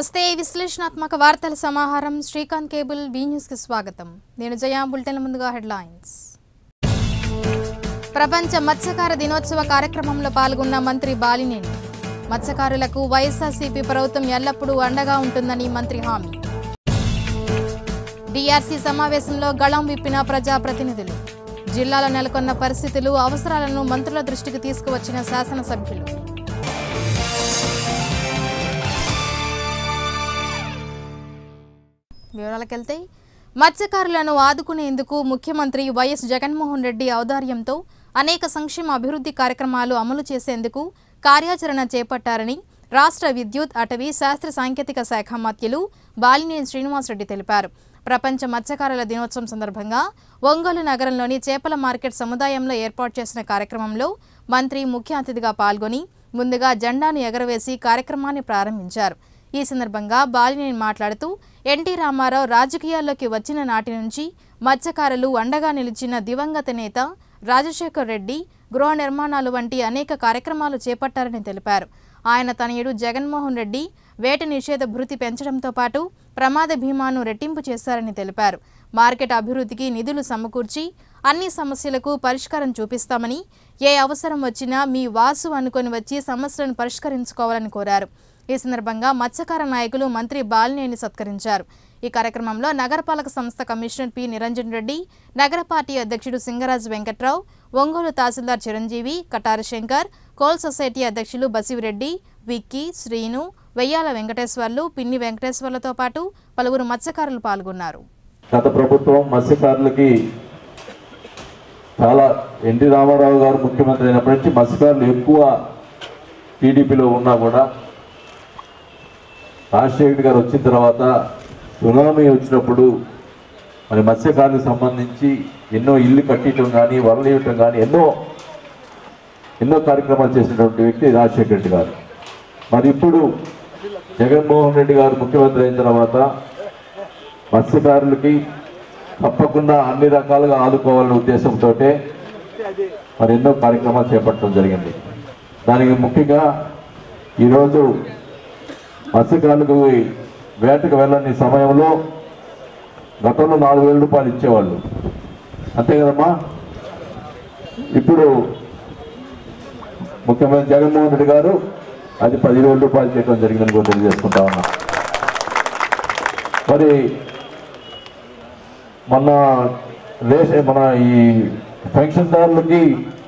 నమస్తే విశ్లేషణాత్మక వార్తల సమాహారం శ్రీకాంత్ కేబుల్ బి న్యూస్ కి స్వాగతం. నేను జయ. బులెటిన్ ముందుగా హెడ్లైన్స్. ప్రపంచ మత్స్యకార దినోత్సవ కార్యక్రమంలో పాల్గొన్న మంత్రి బాలినేని. మత్స్యకారులకు వైఎస్ఆర్సీపీ ప్రభుత్వం ఎల్లప్పుడూ అండగా ఉంటుందని మంత్రి హామీ. డిఆర్సీ సమావేశంలో గళం విప్పిన ప్రజాప్రతినిధులు. జిల్లాలో నెలకొన్న పరిస్థితులు, అవసరాలను మంత్రుల దృష్టికి తీసుకువచ్చిన శాసనసభ్యులు. వివరాలకెళ్తే, మత్స్యకారులను ఆదుకునేందుకు ముఖ్యమంత్రి వైఎస్ జగన్మోహన్ రెడ్డి ఔదార్యంతో అనేక సంక్షేమ అభివృద్ధి కార్యక్రమాలు అమలు చేసేందుకు కార్యాచరణ చేపట్టారని రాష్ట్ర విద్యుత్, అటవీ, శాస్త్ర సాంకేతిక శాఖ మంత్రులు బాలినేని శ్రీనివాసరెడ్డి తెలిపారు. ప్రపంచ మత్స్యకారుల దినోత్సవం సందర్భంగా ఒంగోలు నగరంలోని చేపల మార్కెట్ సముదాయంలో ఏర్పాటు చేసిన కార్యక్రమంలో మంత్రి ముఖ్య అతిథిగా పాల్గొని ముందుగా జెండాను ఎగరవేసి కార్యక్రమాన్ని ప్రారంభించారు. ఈ సందర్భంగా బాలినేని మాట్లాడుతూ, ఎన్టీ రామారావు రాజకీయాల్లోకి వచ్చిన నాటి నుంచి మత్స్యకారులు అండగా నిలిచిన దివంగత నేత రాజశేఖర్ రెడ్డి గృహ నిర్మాణాలు వంటి అనేక కార్యక్రమాలు చేపట్టారని తెలిపారు. ఆయన తనయుడు జగన్మోహన్ రెడ్డి వేట నిషేధ భృతి పెంచడంతో పాటు ప్రమాద బీమాను రెట్టింపు చేశారని తెలిపారు. మార్కెట్ అభివృద్ధికి నిధులు సమకూర్చి అన్ని సమస్యలకు పరిష్కారం చూపిస్తామని, ఏ అవసరం వచ్చినా మీ వాసు అనుకొని వచ్చి సమస్యలను పరిష్కరించుకోవాలని కోరారు. ఈ సందర్భంగా మత్స్యకార నాయకులు మంత్రి బాలినేని సత్కరించారు. ఈ కార్యక్రమంలో నగరపాలక సంస్థ కమిషనర్ పి నిరంజన్ రెడ్డి, నగర పార్టీ అధ్యక్షుడు సింగరాజు వెంకట్రావు, ఒంగోలు తహసీల్దార్ చిరంజీవి, కటారి శంకర్, కోల్ సొసైటీ అధ్యక్షులు బసివిరెడ్డి, విక్కీ, శ్రీను, వెయ్యాల వెంకటేశ్వర్లు, పిన్ని వెంకటేశ్వర్లతో పాటు పలువురు మత్స్యకారులు పాల్గొన్నారు. గత ప్రభుత్వం మత్స్యకారులకి చాలా ఎన్టీ రామారావు గారు ముఖ్యమంత్రి అయినప్పటి నుంచి మత్స్యకారులు ఎక్కువ టీడీపీలో ఉన్నా కూడా రాజశేఖర్ గారు వచ్చిన తర్వాత సునామీ వచ్చినప్పుడు మరి మత్స్యకారులకు సంబంధించి ఎన్నో ఇల్లు కట్టడం కానీ, వరలు ఇవ్వటం కానీ ఎన్నో కార్యక్రమాలు చేసినటువంటి వ్యక్తి రాజశేఖర్ రెడ్డి గారు. మరి ఇప్పుడు జగన్మోహన్ రెడ్డి గారు ముఖ్యమంత్రి అయిన తర్వాత మత్స్యకారులకి తప్పకుండా అన్ని రకాలుగా ఆదుకోవాలనే ఉద్దేశంతో మరి ఎన్నో కార్యక్రమాలు చేపట్టడం జరిగింది. దానికి ముఖ్యంగా ఈరోజు మత్స్యకారులకు వేటకు వెళ్ళని సమయంలో గతంలో 4,000 రూపాయలు ఇచ్చేవాళ్ళు, అంతే కదమ్మా. ఇప్పుడు ముఖ్యమంత్రి జగన్మోహన్ రెడ్డి గారు అది 10,000 రూపాయలు చేయడం జరిగిందని కూడా తెలియజేసుకుంటా ఉన్నా. మరి మన ఈ పెన్షన్దారులకి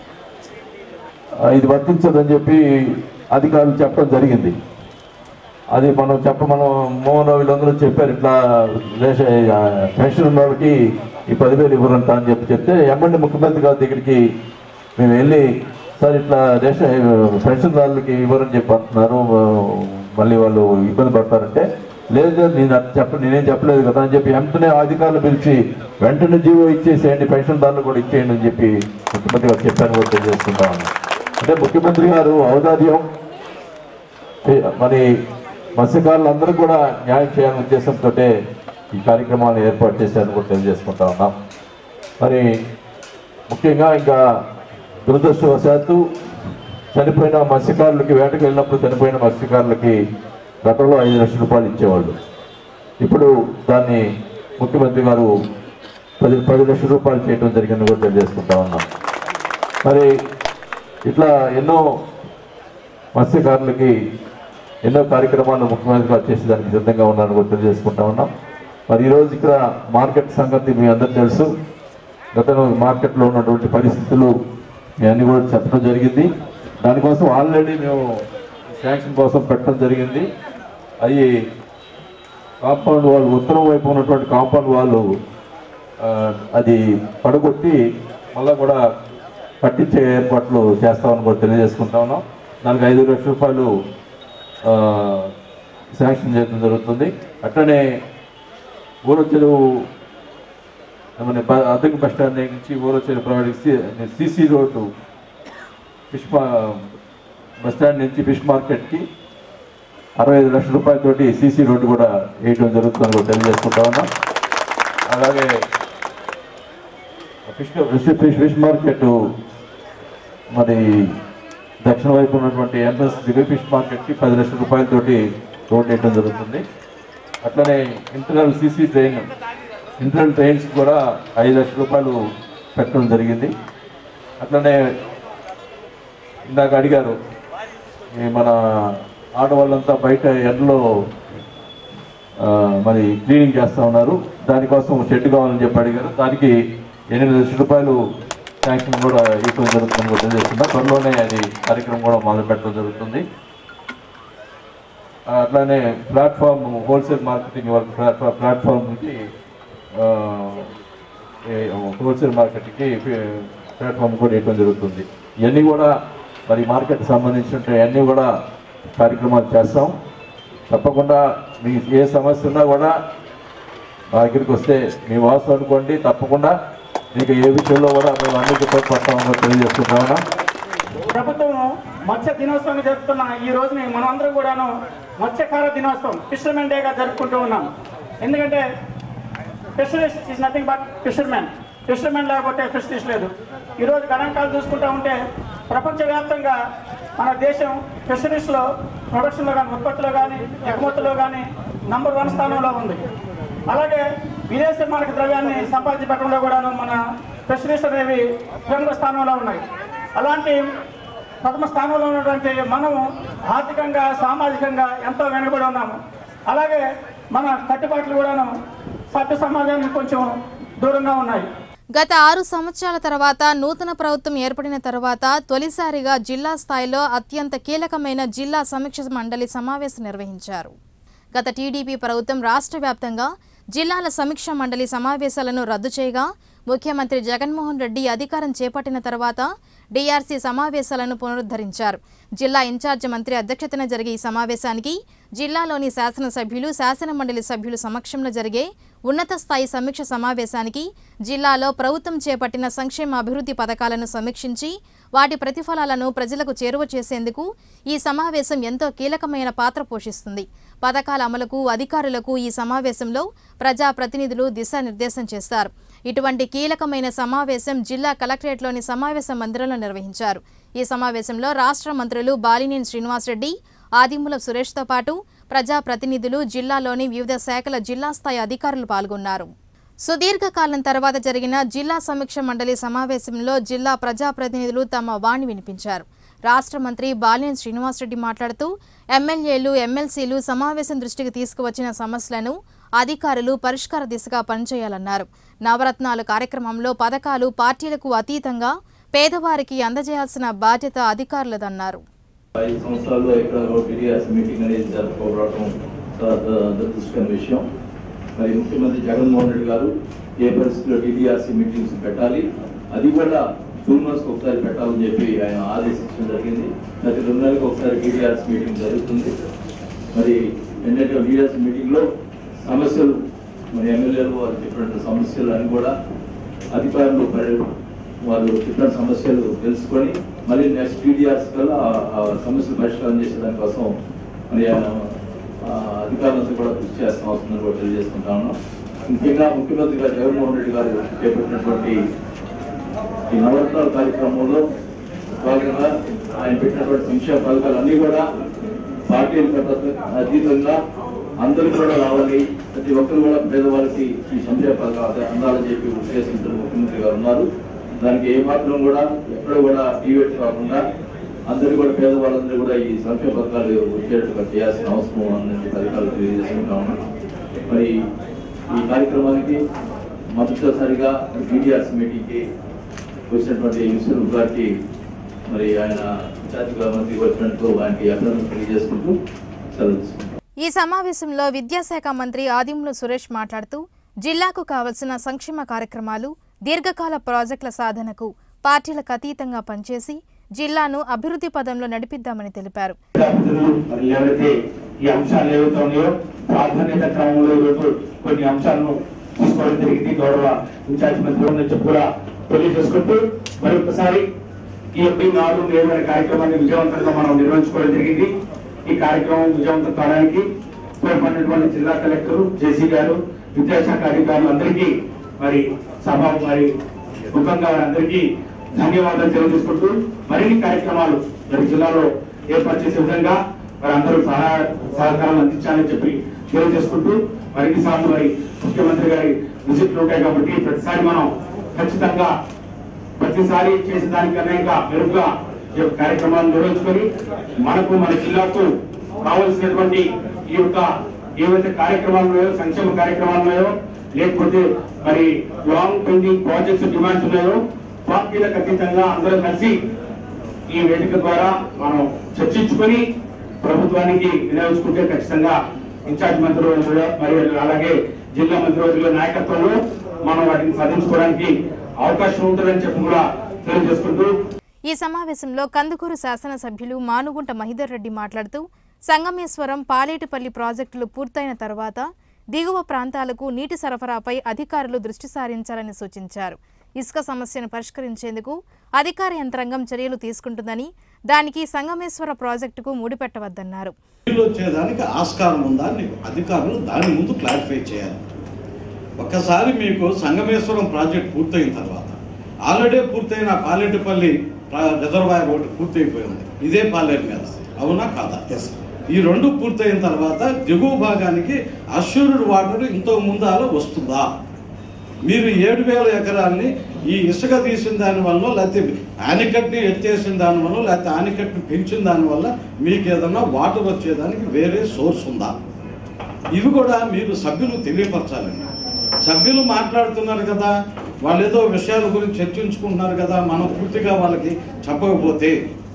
ఇది వర్తించదని చెప్పి అధికారులు చెప్పడం జరిగింది. అది మనం మోహన్ వీళ్ళందరూ చెప్పారు, ఇట్లా పెన్షన్ ఉన్న వాళ్ళకి ఈ 10,000 ఇవ్వరంట అని చెప్తే ఎమ్మెల్యే ముఖ్యమంత్రి గారి దగ్గరికి మేము వెళ్ళి, సార్ ఇట్లా పెన్షన్దారులకి ఇవ్వరని చెప్పి అంటున్నారు, మళ్ళీ వాళ్ళు ఇబ్బంది పడతారంటే, లేదు నేనేం చెప్పలేదు కదా అని చెప్పి వెంటనే అధికారులు పిలిచి వెంటనే జీవో ఇచ్చేసేయండి, పెన్షన్దారులు కూడా ఇచ్చేయండి అని చెప్పి ముఖ్యమంత్రి గారు చెప్పాను కూడా తెలియజేసుకుంటామని. అంటే ముఖ్యమంత్రి గారు ఔదార్యం మరి మత్స్యకారులందరూ కూడా న్యాయం చేయాలనే ఉద్దేశంతో ఈ కార్యక్రమాలను ఏర్పాటు చేశారని కూడా తెలియజేసుకుంటా ఉన్నాం. మరి ముఖ్యంగా ఇంకా దురదృష్టవశాత్తు చనిపోయిన మత్స్యకారులకి, వేటకు వెళ్ళినప్పుడు చనిపోయిన మత్స్యకారులకి గతంలో 5 లక్షల రూపాయలు ఇచ్చేవాళ్ళు. ఇప్పుడు దాన్ని ముఖ్యమంత్రి గారు 10 లక్షల రూపాయలు చేయడం జరిగిందని కూడా తెలియజేసుకుంటా ఉన్నాం. మరి ఇట్లా ఎన్నో మత్స్యకారులకి ఎన్నో కార్యక్రమాలు ముఖ్యమంత్రి గారు చేసేదానికి సిద్ధంగా ఉన్నారని కూడా తెలియజేసుకుంటా ఉన్నాం. మరి ఈరోజు ఇక్కడ మార్కెట్ సంగతి మీ అందరూ తెలుసు. గతంలో మార్కెట్లో ఉన్నటువంటి పరిస్థితులు అన్నీ కూడా చెప్పడం జరిగింది. దానికోసం ఆల్రెడీ మేము శాంక్షన్ కోసం పెట్టడం జరిగింది. అవి కాంపౌండ్ వాళ్ళు ఉత్తరం వైపు ఉన్నటువంటి కాంపౌండ్ వాళ్ళు అది పడగొట్టి మళ్ళీ కూడా కట్టించే ఏర్పాట్లు చేస్తామని కూడా తెలియజేసుకుంటా ఉన్నాం. దానికి 5 లక్షల రూపాయలు శాంక్షన్ చేయడం జరుగుతుంది. అట్లనే ఊరొచ్చెరువు అద్దెకు బస్ స్టాండ్ నుంచి ఊరొచ్చెరువు ప్రయాణించి సిసి రోడ్డు బస్ స్టాండ్ నుంచి ఫిష్ మార్కెట్కి 65 లక్షల రూపాయలతోటి సిసి రోడ్డు కూడా వేయడం జరుగుతుందని కూడా తెలియజేసుకుంటా ఉన్నాం. అలాగే ఫిష్ మార్కెట్ మరి దక్షిణ వైపు ఉన్నటువంటి ఎంట్రన్స్ దివ్య ఫిష్ మార్కెట్కి 10 లక్షల రూపాయలతోటి రోడ్ వేయడం జరుగుతుంది. అట్లనే ఇంటర్నల్ సీసీ ఇంటర్నల్ ట్రైన్స్ కూడా 5 లక్షల రూపాయలు పెట్టడం జరిగింది. అట్లనే ఇందాక అడిగారు, మన ఆడవాళ్ళంతా బయట ఎండలో మరి క్లీనింగ్ చేస్తూ ఉన్నారు, దానికోసం షెడ్ కావాలని చెప్పి అడిగారు. దానికి 8 లక్షల రూపాయలు శాంక్షన్ కూడా ఇవ్వడం జరుగుతుందని కూడా తెలియజేస్తున్నా. త్వరలోనే అది కార్యక్రమం కూడా మొదలు పెట్టడం జరుగుతుంది. అట్లానే ప్లాట్ఫామ్ హోల్సేల్ మార్కెటింగ్ ప్లాట్ఫామ్కి హోల్సేల్ మార్కెట్కి ప్లాట్ఫామ్ కూడా ఇవ్వడం జరుగుతుంది. ఇవన్నీ కూడా మరి మార్కెట్కి సంబంధించిన అన్నీ కూడా కార్యక్రమాలు చేస్తాం. తప్పకుండా మీకు ఏ సమస్య ఉన్నా కూడా మా దగ్గరికి వస్తే మీ వాసు అనుకోండి, తప్పకుండా మీకు ఏ విషయంలో కూడా మేము అన్నిటితో పడతామని తెలియజేస్తున్నాం. ప్రభుత్వం మత్స్య దినోత్సవం జరుపుతున్న ఈ రోజుని మనమందరం కూడాను మత్స్యకార దినోత్సవం ఫిషర్మెన్ డేగా జరుపుకుంటూ ఉన్నాం. ఎందుకంటే fisheries is nothing but fishermen లేకపోతే ఫిషరీస్ లేదు. ఈరోజు గణాంకాలు చూసుకుంటూ ఉంటే ప్రపంచవ్యాప్తంగా మన దేశం ఫిషరీస్లో ప్రొడక్షన్లో కానీ, ఉత్పత్తిలో కానీ, ఎగుమతుల్లో కానీ నంబర్ 1 స్థానంలో ఉంది. అలాగే విదేశీ మారక ద్రవ్యాన్ని సంపాదించి పెట్టడంలో కూడాను మన ఫిషరీస్ అనేవి ప్రముఖ స్థానంలో ఉన్నాయి. అలాంటి ప్రథమ స్థానంలో ఉన్నటువంటి మనము ఆర్థికంగా, సామాజికంగా ఎంతో వెనుకబడి ఉన్నాము. అలాగే మన కట్టుబాట్లు కూడాను సభ్య సమాజానికి కొంచెం దూరంగా ఉన్నాయి. గత 6 సంవత్సరాల తర్వాత నూతన ప్రభుత్వం ఏర్పడిన తర్వాత తొలిసారిగా జిల్లా స్థాయిలో అత్యంత కీలకమైన జిల్లా సమీక్ష మండలి సమావేశం నిర్వహించారు. గత టీడీపీ ప్రభుత్వం రాష్ట్ర వ్యాప్తంగా జిల్లాల సమీక్ష మండలి సమావేశాలను రద్దు చేయగా ముఖ్యమంత్రి జగన్మోహన్ రెడ్డి అధికారం చేపట్టిన తర్వాత డీఆర్సీ సమావేశాలను పునరుద్ధరించారు. జిల్లా ఇన్ఛార్జి మంత్రి అధ్యక్షతన జరిగే ఈ సమావేశానికి జిల్లాలోని శాసనసభ్యులు, శాసనమండలి సభ్యులు సమక్షంలో జరిగే ఉన్నత స్థాయి సమీక్ష సమావేశానికి జిల్లాలో ప్రభుత్వం చేపట్టిన సంక్షేమ అభివృద్ధి పథకాలను సమీక్షించి వాటి ప్రతిఫలాలను ప్రజలకు చేరువ చేసేందుకు ఈ సమావేశం ఎంతో కీలకమైన పాత్ర పోషిస్తుంది. పథకాల అమలుకు అధికారులకు ఈ సమావేశంలో ప్రజాప్రతినిధులు దిశానిర్దేశం చేస్తారు. ఇటువంటి కీలకమైన సమావేశం జిల్లా కలెక్టరేట్లోని సమావేశ మందిరంలో నిర్వహించారు. ఈ సమావేశంలో రాష్ట్ర మంత్రులు బాలినేని శ్రీనివాసరెడ్డి, ఆదిమూలపు సురేష్తో పాటు ప్రజాప్రతినిధులు, జిల్లాలోని వివిధ శాఖల జిల్లా స్థాయి అధికారులు పాల్గొన్నారు. సుదీర్ఘకాలం తర్వాత జరిగిన జిల్లా సమీక్ష మండలి సమావేశంలో జిల్లా ప్రజాప్రతినిధులు తమ వాణి వినిపించారు. రాష్ట్ర మంత్రి బాలినేని శ్రీనివాసరెడ్డి మాట్లాడుతూ ఎమ్మెల్యేలు, ఎమ్మెల్సీలు సమావేశం దృష్టికి తీసుకువచ్చిన సమస్యలను అధికారులు పరిష్కార దిశగా పనిచేయాలన్నారు. నవరత్నాలు కార్యక్రమంలో పథకాలు పార్టీలకు అతీతంగా పేదవారికి అందజేయాల్సిన బాధ్యత అధికారులదన్నారు. 5 సంవత్సరాల్లో ఇక్కడ టీడీఆర్సీ మీటింగ్ అనేది జరుపుకోవడం దురదృష్టకరమైన విషయం. మరి ముఖ్యమంత్రి జగన్మోహన్ రెడ్డి గారు ఏ పరిస్థితిలో టీడీఆర్సీ మీటింగ్స్ పెట్టాలి, అది కూడా 2 months ఒకసారి పెట్టాలని చెప్పి ఆయన ఆదేశించడం జరిగింది. ప్రతి 2 నెలలకు ఒకసారి టీడీఆర్సీ మీటింగ్ జరుగుతుంది. మరి ఏంటంటే టీడీఆర్సీ మీటింగ్లో సమస్యలు, మరి ఎమ్మెల్యేలు వారు చెప్పినట్టు సమస్యలు అని కూడా అధికారులు వాళ్ళు చెప్పిన సమస్యలు తెలుసుకొని మళ్ళీ నెక్స్ట్ టీడీఆర్సీ కల్లా ఆ సమస్యలు పరిష్కారం చేసేదాని కోసం మరి అధికారులంతా కూడా కృషి చేస్తాం అవుతుందని కూడా తెలియజేసుకుంటా ఉన్నాం. ముఖ్యంగా ముఖ్యమంత్రి గారు జగన్మోహన్ రెడ్డి గారు చేపట్టినటువంటి ఈ నవరత్నాల కార్యక్రమంలో భాగంగా ఆయన పెట్టినటువంటి సంక్షేమ పథకాలు అన్నీ కూడా పార్టీలకు అతీతంగా అందరూ కూడా రావాలి, ప్రతి ఒక్కరు కూడా పేదవాళ్ళకి ఈ సంక్షేమ పథకాలు అందాలని చెప్పి ఉద్దేశించిన ముఖ్యమంత్రి గారు ఉన్నారు. దానికి ఏ మాత్రం కూడా ఎక్కడ కూడా డివేట్ కాకుండా అందరూ కూడా పేదవాళ్ళందరూ కూడా ఈ సంక్షేమ పథకాలు వచ్చేట్టుగా చేయాల్సిన అవసరం ఉందని అధికారులు తెలియజేసుకుంటా ఉన్నాం. మరి ఈ కార్యక్రమానికి మొదటిసారిగా టీడీఆర్సీ మీటింగ్కి వచ్చినటువంటి విశ్వరూప్ గారికి మరి ఆయన ఇన్ఛార్జిగా మంత్రి వచ్చినట్టు ఆయనకి అభినందనలు తెలియజేసుకుంటూ సెలవు తీసుకుంటాం. ఈ సమావేశంలో విద్యాశాఖ మంత్రి ఆదిమూలపు సురేష్ మాట్లాడుతూ జిల్లాకు కావలసిన సంక్షేమ కార్యక్రమాలు, దీర్ఘకాల ప్రాజెక్టుల సాధనకు పార్టీలకు అతీతంగా పనిచేసి జిల్లాను అభివృద్ధి పదంలో నడిపిద్దామని తెలిపారు. ఈ అంశాలు ఏవైతే ఉన్నాయో ప్రాధాన్యత క్రమంలో ఈరోజు కొన్ని అంశాలను తీసుకోవడం జరిగింది. గౌరవ ఇన్ఛార్జ్ మంత్రి నుంచి కూడా తెలియజేసుకుంటూ మరొకసారి ఈ 4 అనే కార్యక్రమాన్ని విజయవంతంగా మనం నిర్వహించుకోవడం జరిగింది. ఈ కార్యక్రమం విజయవంతం కావడానికి తోడ్పడినటువంటి జిల్లా కలెక్టర్, జేసీ గారు, విద్యాశాఖ అధికారులు అందరికీ మరి సభ మరి ముఖంగా వారందరికీ ధన్యవాదాలు తెలియజేసుకుంటూ మరిన్ని కార్యక్రమాలు మరి జిల్లాలో ఏర్పాటు చేసే విధంగా మరి అందరూ సహకారం అందించాలని చెప్పి తెలియజేసుకుంటూ మరిన్నిసార్లు మరి ముఖ్యమంత్రి గారి విజిట్లు ఉంటాయి కాబట్టి ప్రతిసారి మనం ఖచ్చితంగా ప్రతిసారి చేసే దానికన్నా ఇంకా మెరుగ్గా ఈ యొక్క కార్యక్రమాలు నిర్వహించుకొని మనకు మన జిల్లాకు కావలసినటువంటి ఈ యొక్క ఏవైతే కార్యక్రమాలు ఉన్నాయో, సంక్షేమ కార్యక్రమాలు ఉన్నాయో, లేకపోతే మరి లాంగ్ పెండింగ్ ప్రాజెక్ట్స్ డిమాండ్స్ ఉన్నాయో పార్టీలకు అతీతంగా అందరూ కలిసి ఈ వేదిక ద్వారా మనం చర్చించుకొని ప్రభుత్వానికి వినియోగించుకుంటే ఖచ్చితంగా ఇన్ఛార్జ్ మంత్రివర్యులు మరియు అలాగే జిల్లా మంత్రివర్యుల నాయకత్వంలో మనం వాటిని సాధించుకోవడానికి అవకాశం ఉంటుందని చెప్పి కూడా తెలియజేసుకుంటూ ఈ సమావేశంలో కందుకూరు శాసనసభ్యులు మానుగుంట మహిదర్ రెడ్డి మాట్లాడుతూ సంగమేశ్వరం, పాలేటిపల్లి ప్రాజెక్టులు పూర్తయిన తర్వాత దిగువ ప్రాంతాలకు నీటి సరఫరాపై అధికారులు దృష్టి సారించాలని సూచించారు. ఇసుక సమస్యను పరిష్కరించేందుకు అధికార యంత్రాంగం చర్యలు తీసుకుంటుందని, దానికి సంగమేశ్వర ప్రాజెక్టుకు ముడిపెట్టవద్దన్నారు. వచ్చేదానికి ఆస్కారం ఉందా అధికారులు దాని ముందు క్లారిఫై చేయాలి. ఒక్కసారి మీకు సంగమేశ్వరం ప్రాజెక్ట్ పూర్తయిన తర్వాత ఆల్రెడీ పూర్తయిన పాలేటిపల్లి రిజర్వాయర్ ఒకటి పూర్తయిపోయింది, ఇదే పాలేరు మీద, అవునా కాదా? ఈ రెండు పూర్తయిన తర్వాత దిగువ భాగానికి అష్యూర్డ్ వాటర్ ఇంతకు ముందు అలా వస్తుందా? మీరు 7,000 ఎకరాన్ని ఈ ఇసుక తీసిన దానివల్ల, లేకపోతే ఆనికట్ని ఎత్తేసిన దానివల్ల, లేకపోతే ఆనికట్ని పెంచిన దానివల్ల మీకు ఏదన్నా వాటర్ వచ్చేదానికి వేరే సోర్స్ ఉందా? ఇవి కూడా మీరు సభ్యులు తెలియపరచాలండి. సభ్యులు మాట్లాడుతున్నారు కదా, వాళ్ళు ఏదో విషయాల గురించి చర్చించుకుంటున్నారు కదా, మనం పూర్తిగా వాళ్ళకి చెప్పకపోతే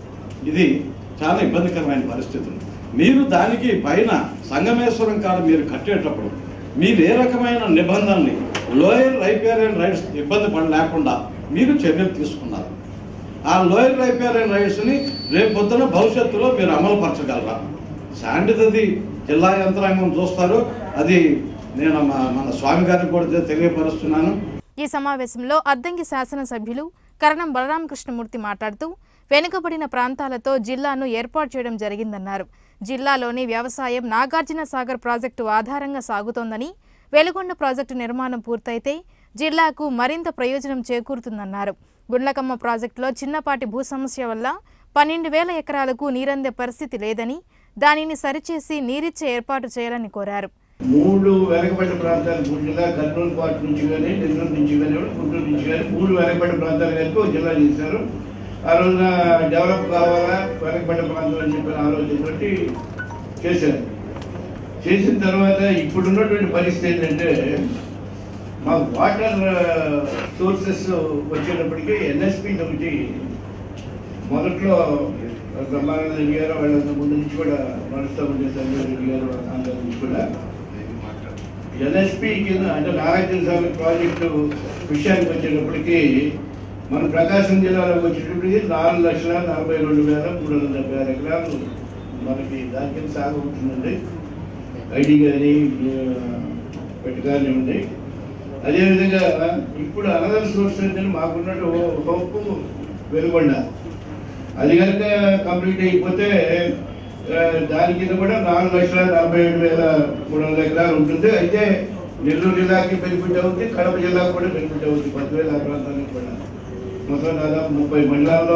ఇది చాలా ఇబ్బందికరమైన పరిస్థితులు. మీరు దానికి పైన సంగమేశ్వరం కాడ మీరు కట్టేటప్పుడు మీరు ఏ రకమైన నిబంధనల్ని లోయర్ రైపేరియన్ రైట్స్ ఇబ్బంది లేకుండా మీరు చర్యలు తీసుకున్నారు. ఆ లోయర్ రైపేరియన్ రైట్స్ని రేపు పొద్దున భవిష్యత్తులో మీరు అమలు పరచగలరా? శాండిది జిల్లా యంత్రాంగం చూస్తారు. అది నేను మన స్వామి గారికి కూడా తెలియపరుస్తున్నాను. ఈ సమావేశంలో అద్దంకి శాసనసభ్యులు కరణం బలరామకృష్ణమూర్తి మాట్లాడుతూ వెనుకబడిన ప్రాంతాలతో జిల్లాను ఏర్పాటు చేయడం జరిగిందన్నారు. జిల్లాలోని వ్యవసాయం నాగార్జున సాగర్ ప్రాజెక్టు ఆధారంగా సాగుతోందని, వెలుగొండ ప్రాజెక్టు నిర్మాణం పూర్తయితే జిల్లాకు మరింత ప్రయోజనం చేకూరుతుందన్నారు. గుండ్లకమ్మ ప్రాజెక్టులో చిన్నపాటి భూ సమస్య వల్ల 12,000 ఎకరాలకు నీరందే పరిస్థితి లేదని, దానిని సరిచేసి నీరిచ్చే ఏర్పాటు చేయాలని కోరారు. 3 వెనకబడిన ప్రాంతాలు జిల్లా కర్నూలు పార్ట్ నుంచి కానీ, నెల్లూరు నుంచి కానీ, గుంటూరు నుంచి కానీ 3 వెనకబడిన ప్రాంతాలు కలిపి ఒక జిల్లా చేశారు. ఆ రోజున డెవలప్ కావాలా వెనకబడిన ప్రాంతాలు అని చెప్పిన ఆలోచనతోటి చేశారు. చేసిన తర్వాత ఇప్పుడున్నటువంటి పరిస్థితి ఏంటంటే, మాకు వాటర్ సోర్సెస్ వచ్చేటప్పటికి ఎన్ఎస్పి ఒకటి మొదట్లో బ్రహ్మానంద రెడ్డి గారు వాళ్ళంత ముందు నుంచి కూడా నడుస్తూ ఉండే సంజయ్ రెడ్డి గారు అందరి నుంచి కూడా ఎన్ఎస్పి కింద అంటే నాగార్జున సాగర్ ప్రాజెక్టు విషయానికి వచ్చేటప్పటికి మన ప్రకాశం జిల్లాలోకి వచ్చేటప్పటికి 4,42,376 ఎకరాలు మనకి దాని కింద సాగు ఉంటుందండి. ఐడి కానీ పెట్టి కానీ ఉంది. అదేవిధంగా ఇప్పుడు అనదర్ సోర్స్ ఏంటంటే మాకున్నట్టు హోప్ వెలుగొండ, అది కనుక కంప్లీట్ అయిపోతే దాని కింద కూడా 4,47,300 ఎకరాలు ఉంటుంది. అయితే నెల్లూరు జిల్లాకి బెనిఫిట్ అవుతుంది, కడప జిల్లాకు కూడా బెనిఫిట్ అవుతుంది. 10,000 ఆ ప్రాంతానికి కూడా మొత్తం దాదాపు 30 మండలాల్లో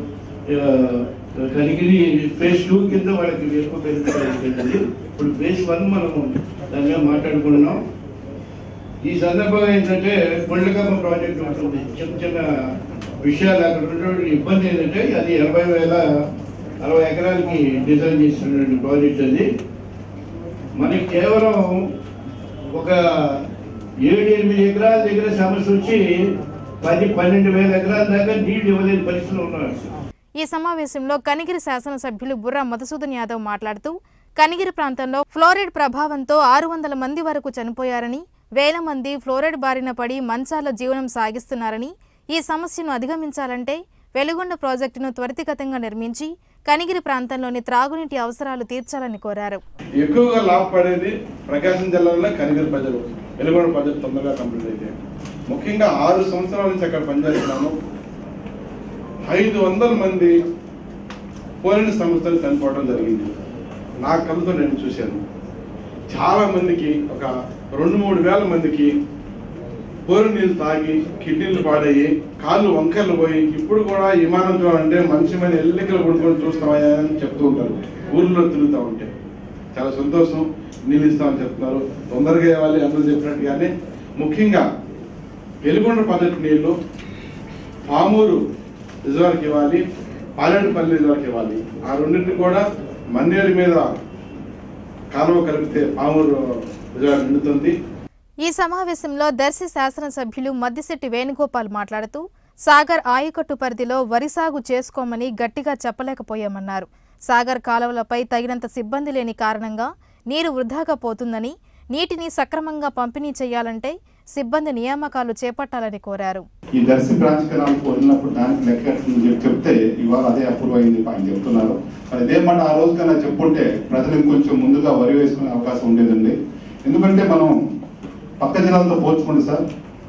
కనిగిరి ఫేజ్ 2 కింద వాళ్ళకి ఎక్కువ బెనిఫిట్ అవుతుంది. ఇప్పుడు ఫేజ్ 1 మనము దాని మీద మాట్లాడుకుంటున్నాం. ఈ సందర్భంగా ఏంటంటే గుండ్లకమ్మ ప్రాజెక్ట్ ఉంటుంది. చిన్న చిన్న విషయాలు అక్కడ ఉన్నటువంటి ఇబ్బంది ఏంటంటే అది 60,060 ఎకరాలకి డిజైన్ చేసినటువంటి ప్రాజెక్ట్. అది మనకి కేవలం ఒక 7-8 ఎకరాల దగ్గర సమస్య వచ్చి 10-12,000 ఎకరాల దాకా నీళ్లు ఇవ్వలేని పరిస్థితులు ఉన్నారు. ఈ సమావేశంలో కనిగిరి శాసనసభ్యులు బుర్రా మధుసూదన్ యాదవ్ మాట్లాడుతూ కనిగిరి ప్రాంతంలో ఫ్లోరైడ్ ప్రభావంతో 600 మంది వరకు చనిపోయారని, వేల మంది ఫ్లోరైడ్ బారిన పడి మంచాల జీవనం సాగిస్తున్నారని, ఈ సమస్యను అధిగమించాలంటే వెలుగొండ ప్రాజెక్టును త్వరితగతంగా నిర్మించి కనిగిరి ప్రాంతంలోని త్రాగునీటి అవసరాలు తీర్చాలని కోరారు. ఎక్కువగా లాభపడేది ప్రకాశం జిల్లాలో కనిగిరి ప్రజలు. వెలుగొండ ప్రాజెక్టు తొందరగా కంప్లీట్ అయితే ముఖ్యంగా 6 సంవత్సరాల నుంచి అక్కడ పనిచేస్తున్నాను. 500 మంది పోలిన సంస్థలు చనిపోవడం జరిగింది. నా కళ్ళతో నేను చూశాను. చాలా మందికి ఒక 2-3 వేల మందికి బోరు నీళ్ళు తాగి కిడ్నీలు పాడయ్యి కాళ్ళు వంకర్లు పోయి ఇప్పుడు కూడా విమానంతో అంటే మంచి మంది ఎల్లికలు కొనుక్కొని చూస్తామయ్యా అని చెప్తూ ఉంటారు. ఊర్లో తిరుగుతూ ఉంటే చాలా సంతోషం. నీళ్ళు ఇస్తామని చెప్తున్నారు, తొందరగా ఇవ్వాలి అందరూ చెప్పినట్టుగానే. ముఖ్యంగా వెలుగొండ పద్ధతి నీళ్లు పామూరు రిజర్వాయర్కి ఇవ్వాలి, పాలేడుపల్లి రిజర్వాయర్కి ఇవ్వాలి. ఆ రెండింటిని కూడా మన్నేరు మీద కాలువ కలిపితే పామూరు రిజర్వాయర్ నిండుతుంది. ఈ సమావేశంలో దర్శి శాసనసభ్యులు మద్దిశెట్టి వేణుగోపాల్ మాట్లాడుతూ సాగర్ ఆయకట్టు పరిధిలో వరి సాగు చేసుకోమని గట్టిగా చెప్పలేకపోయామన్నారు. సాగర్ కాలువలపై తగినంత సిబ్బంది లేని కారణంగా నీరు వృధాగా పోతుందని, నీటిని సక్రమంగా పంపిణీ చేయాలంటే సిబ్బంది నియామకాలు చేపట్టాలని కోరారు. ఈ దర్శి బ్రాంచ్ కెనాల్ వదిలినప్పుడు దానికి లెక్క చెప్తే ఇవాళ అదే అప్రూవ్ అయింది ఆయన చెప్తున్నారు. మరి ఇదేమాట ఆ రోజు కన్నా చెప్పుంటే ప్రజలు ఇంకొంచెం ముందుగా వరి వేసుకునే అవకాశం ఉండేదండి. ఎందుకంటే మనం పక్క జిల్లాలతో పోల్చుకోండి సార్,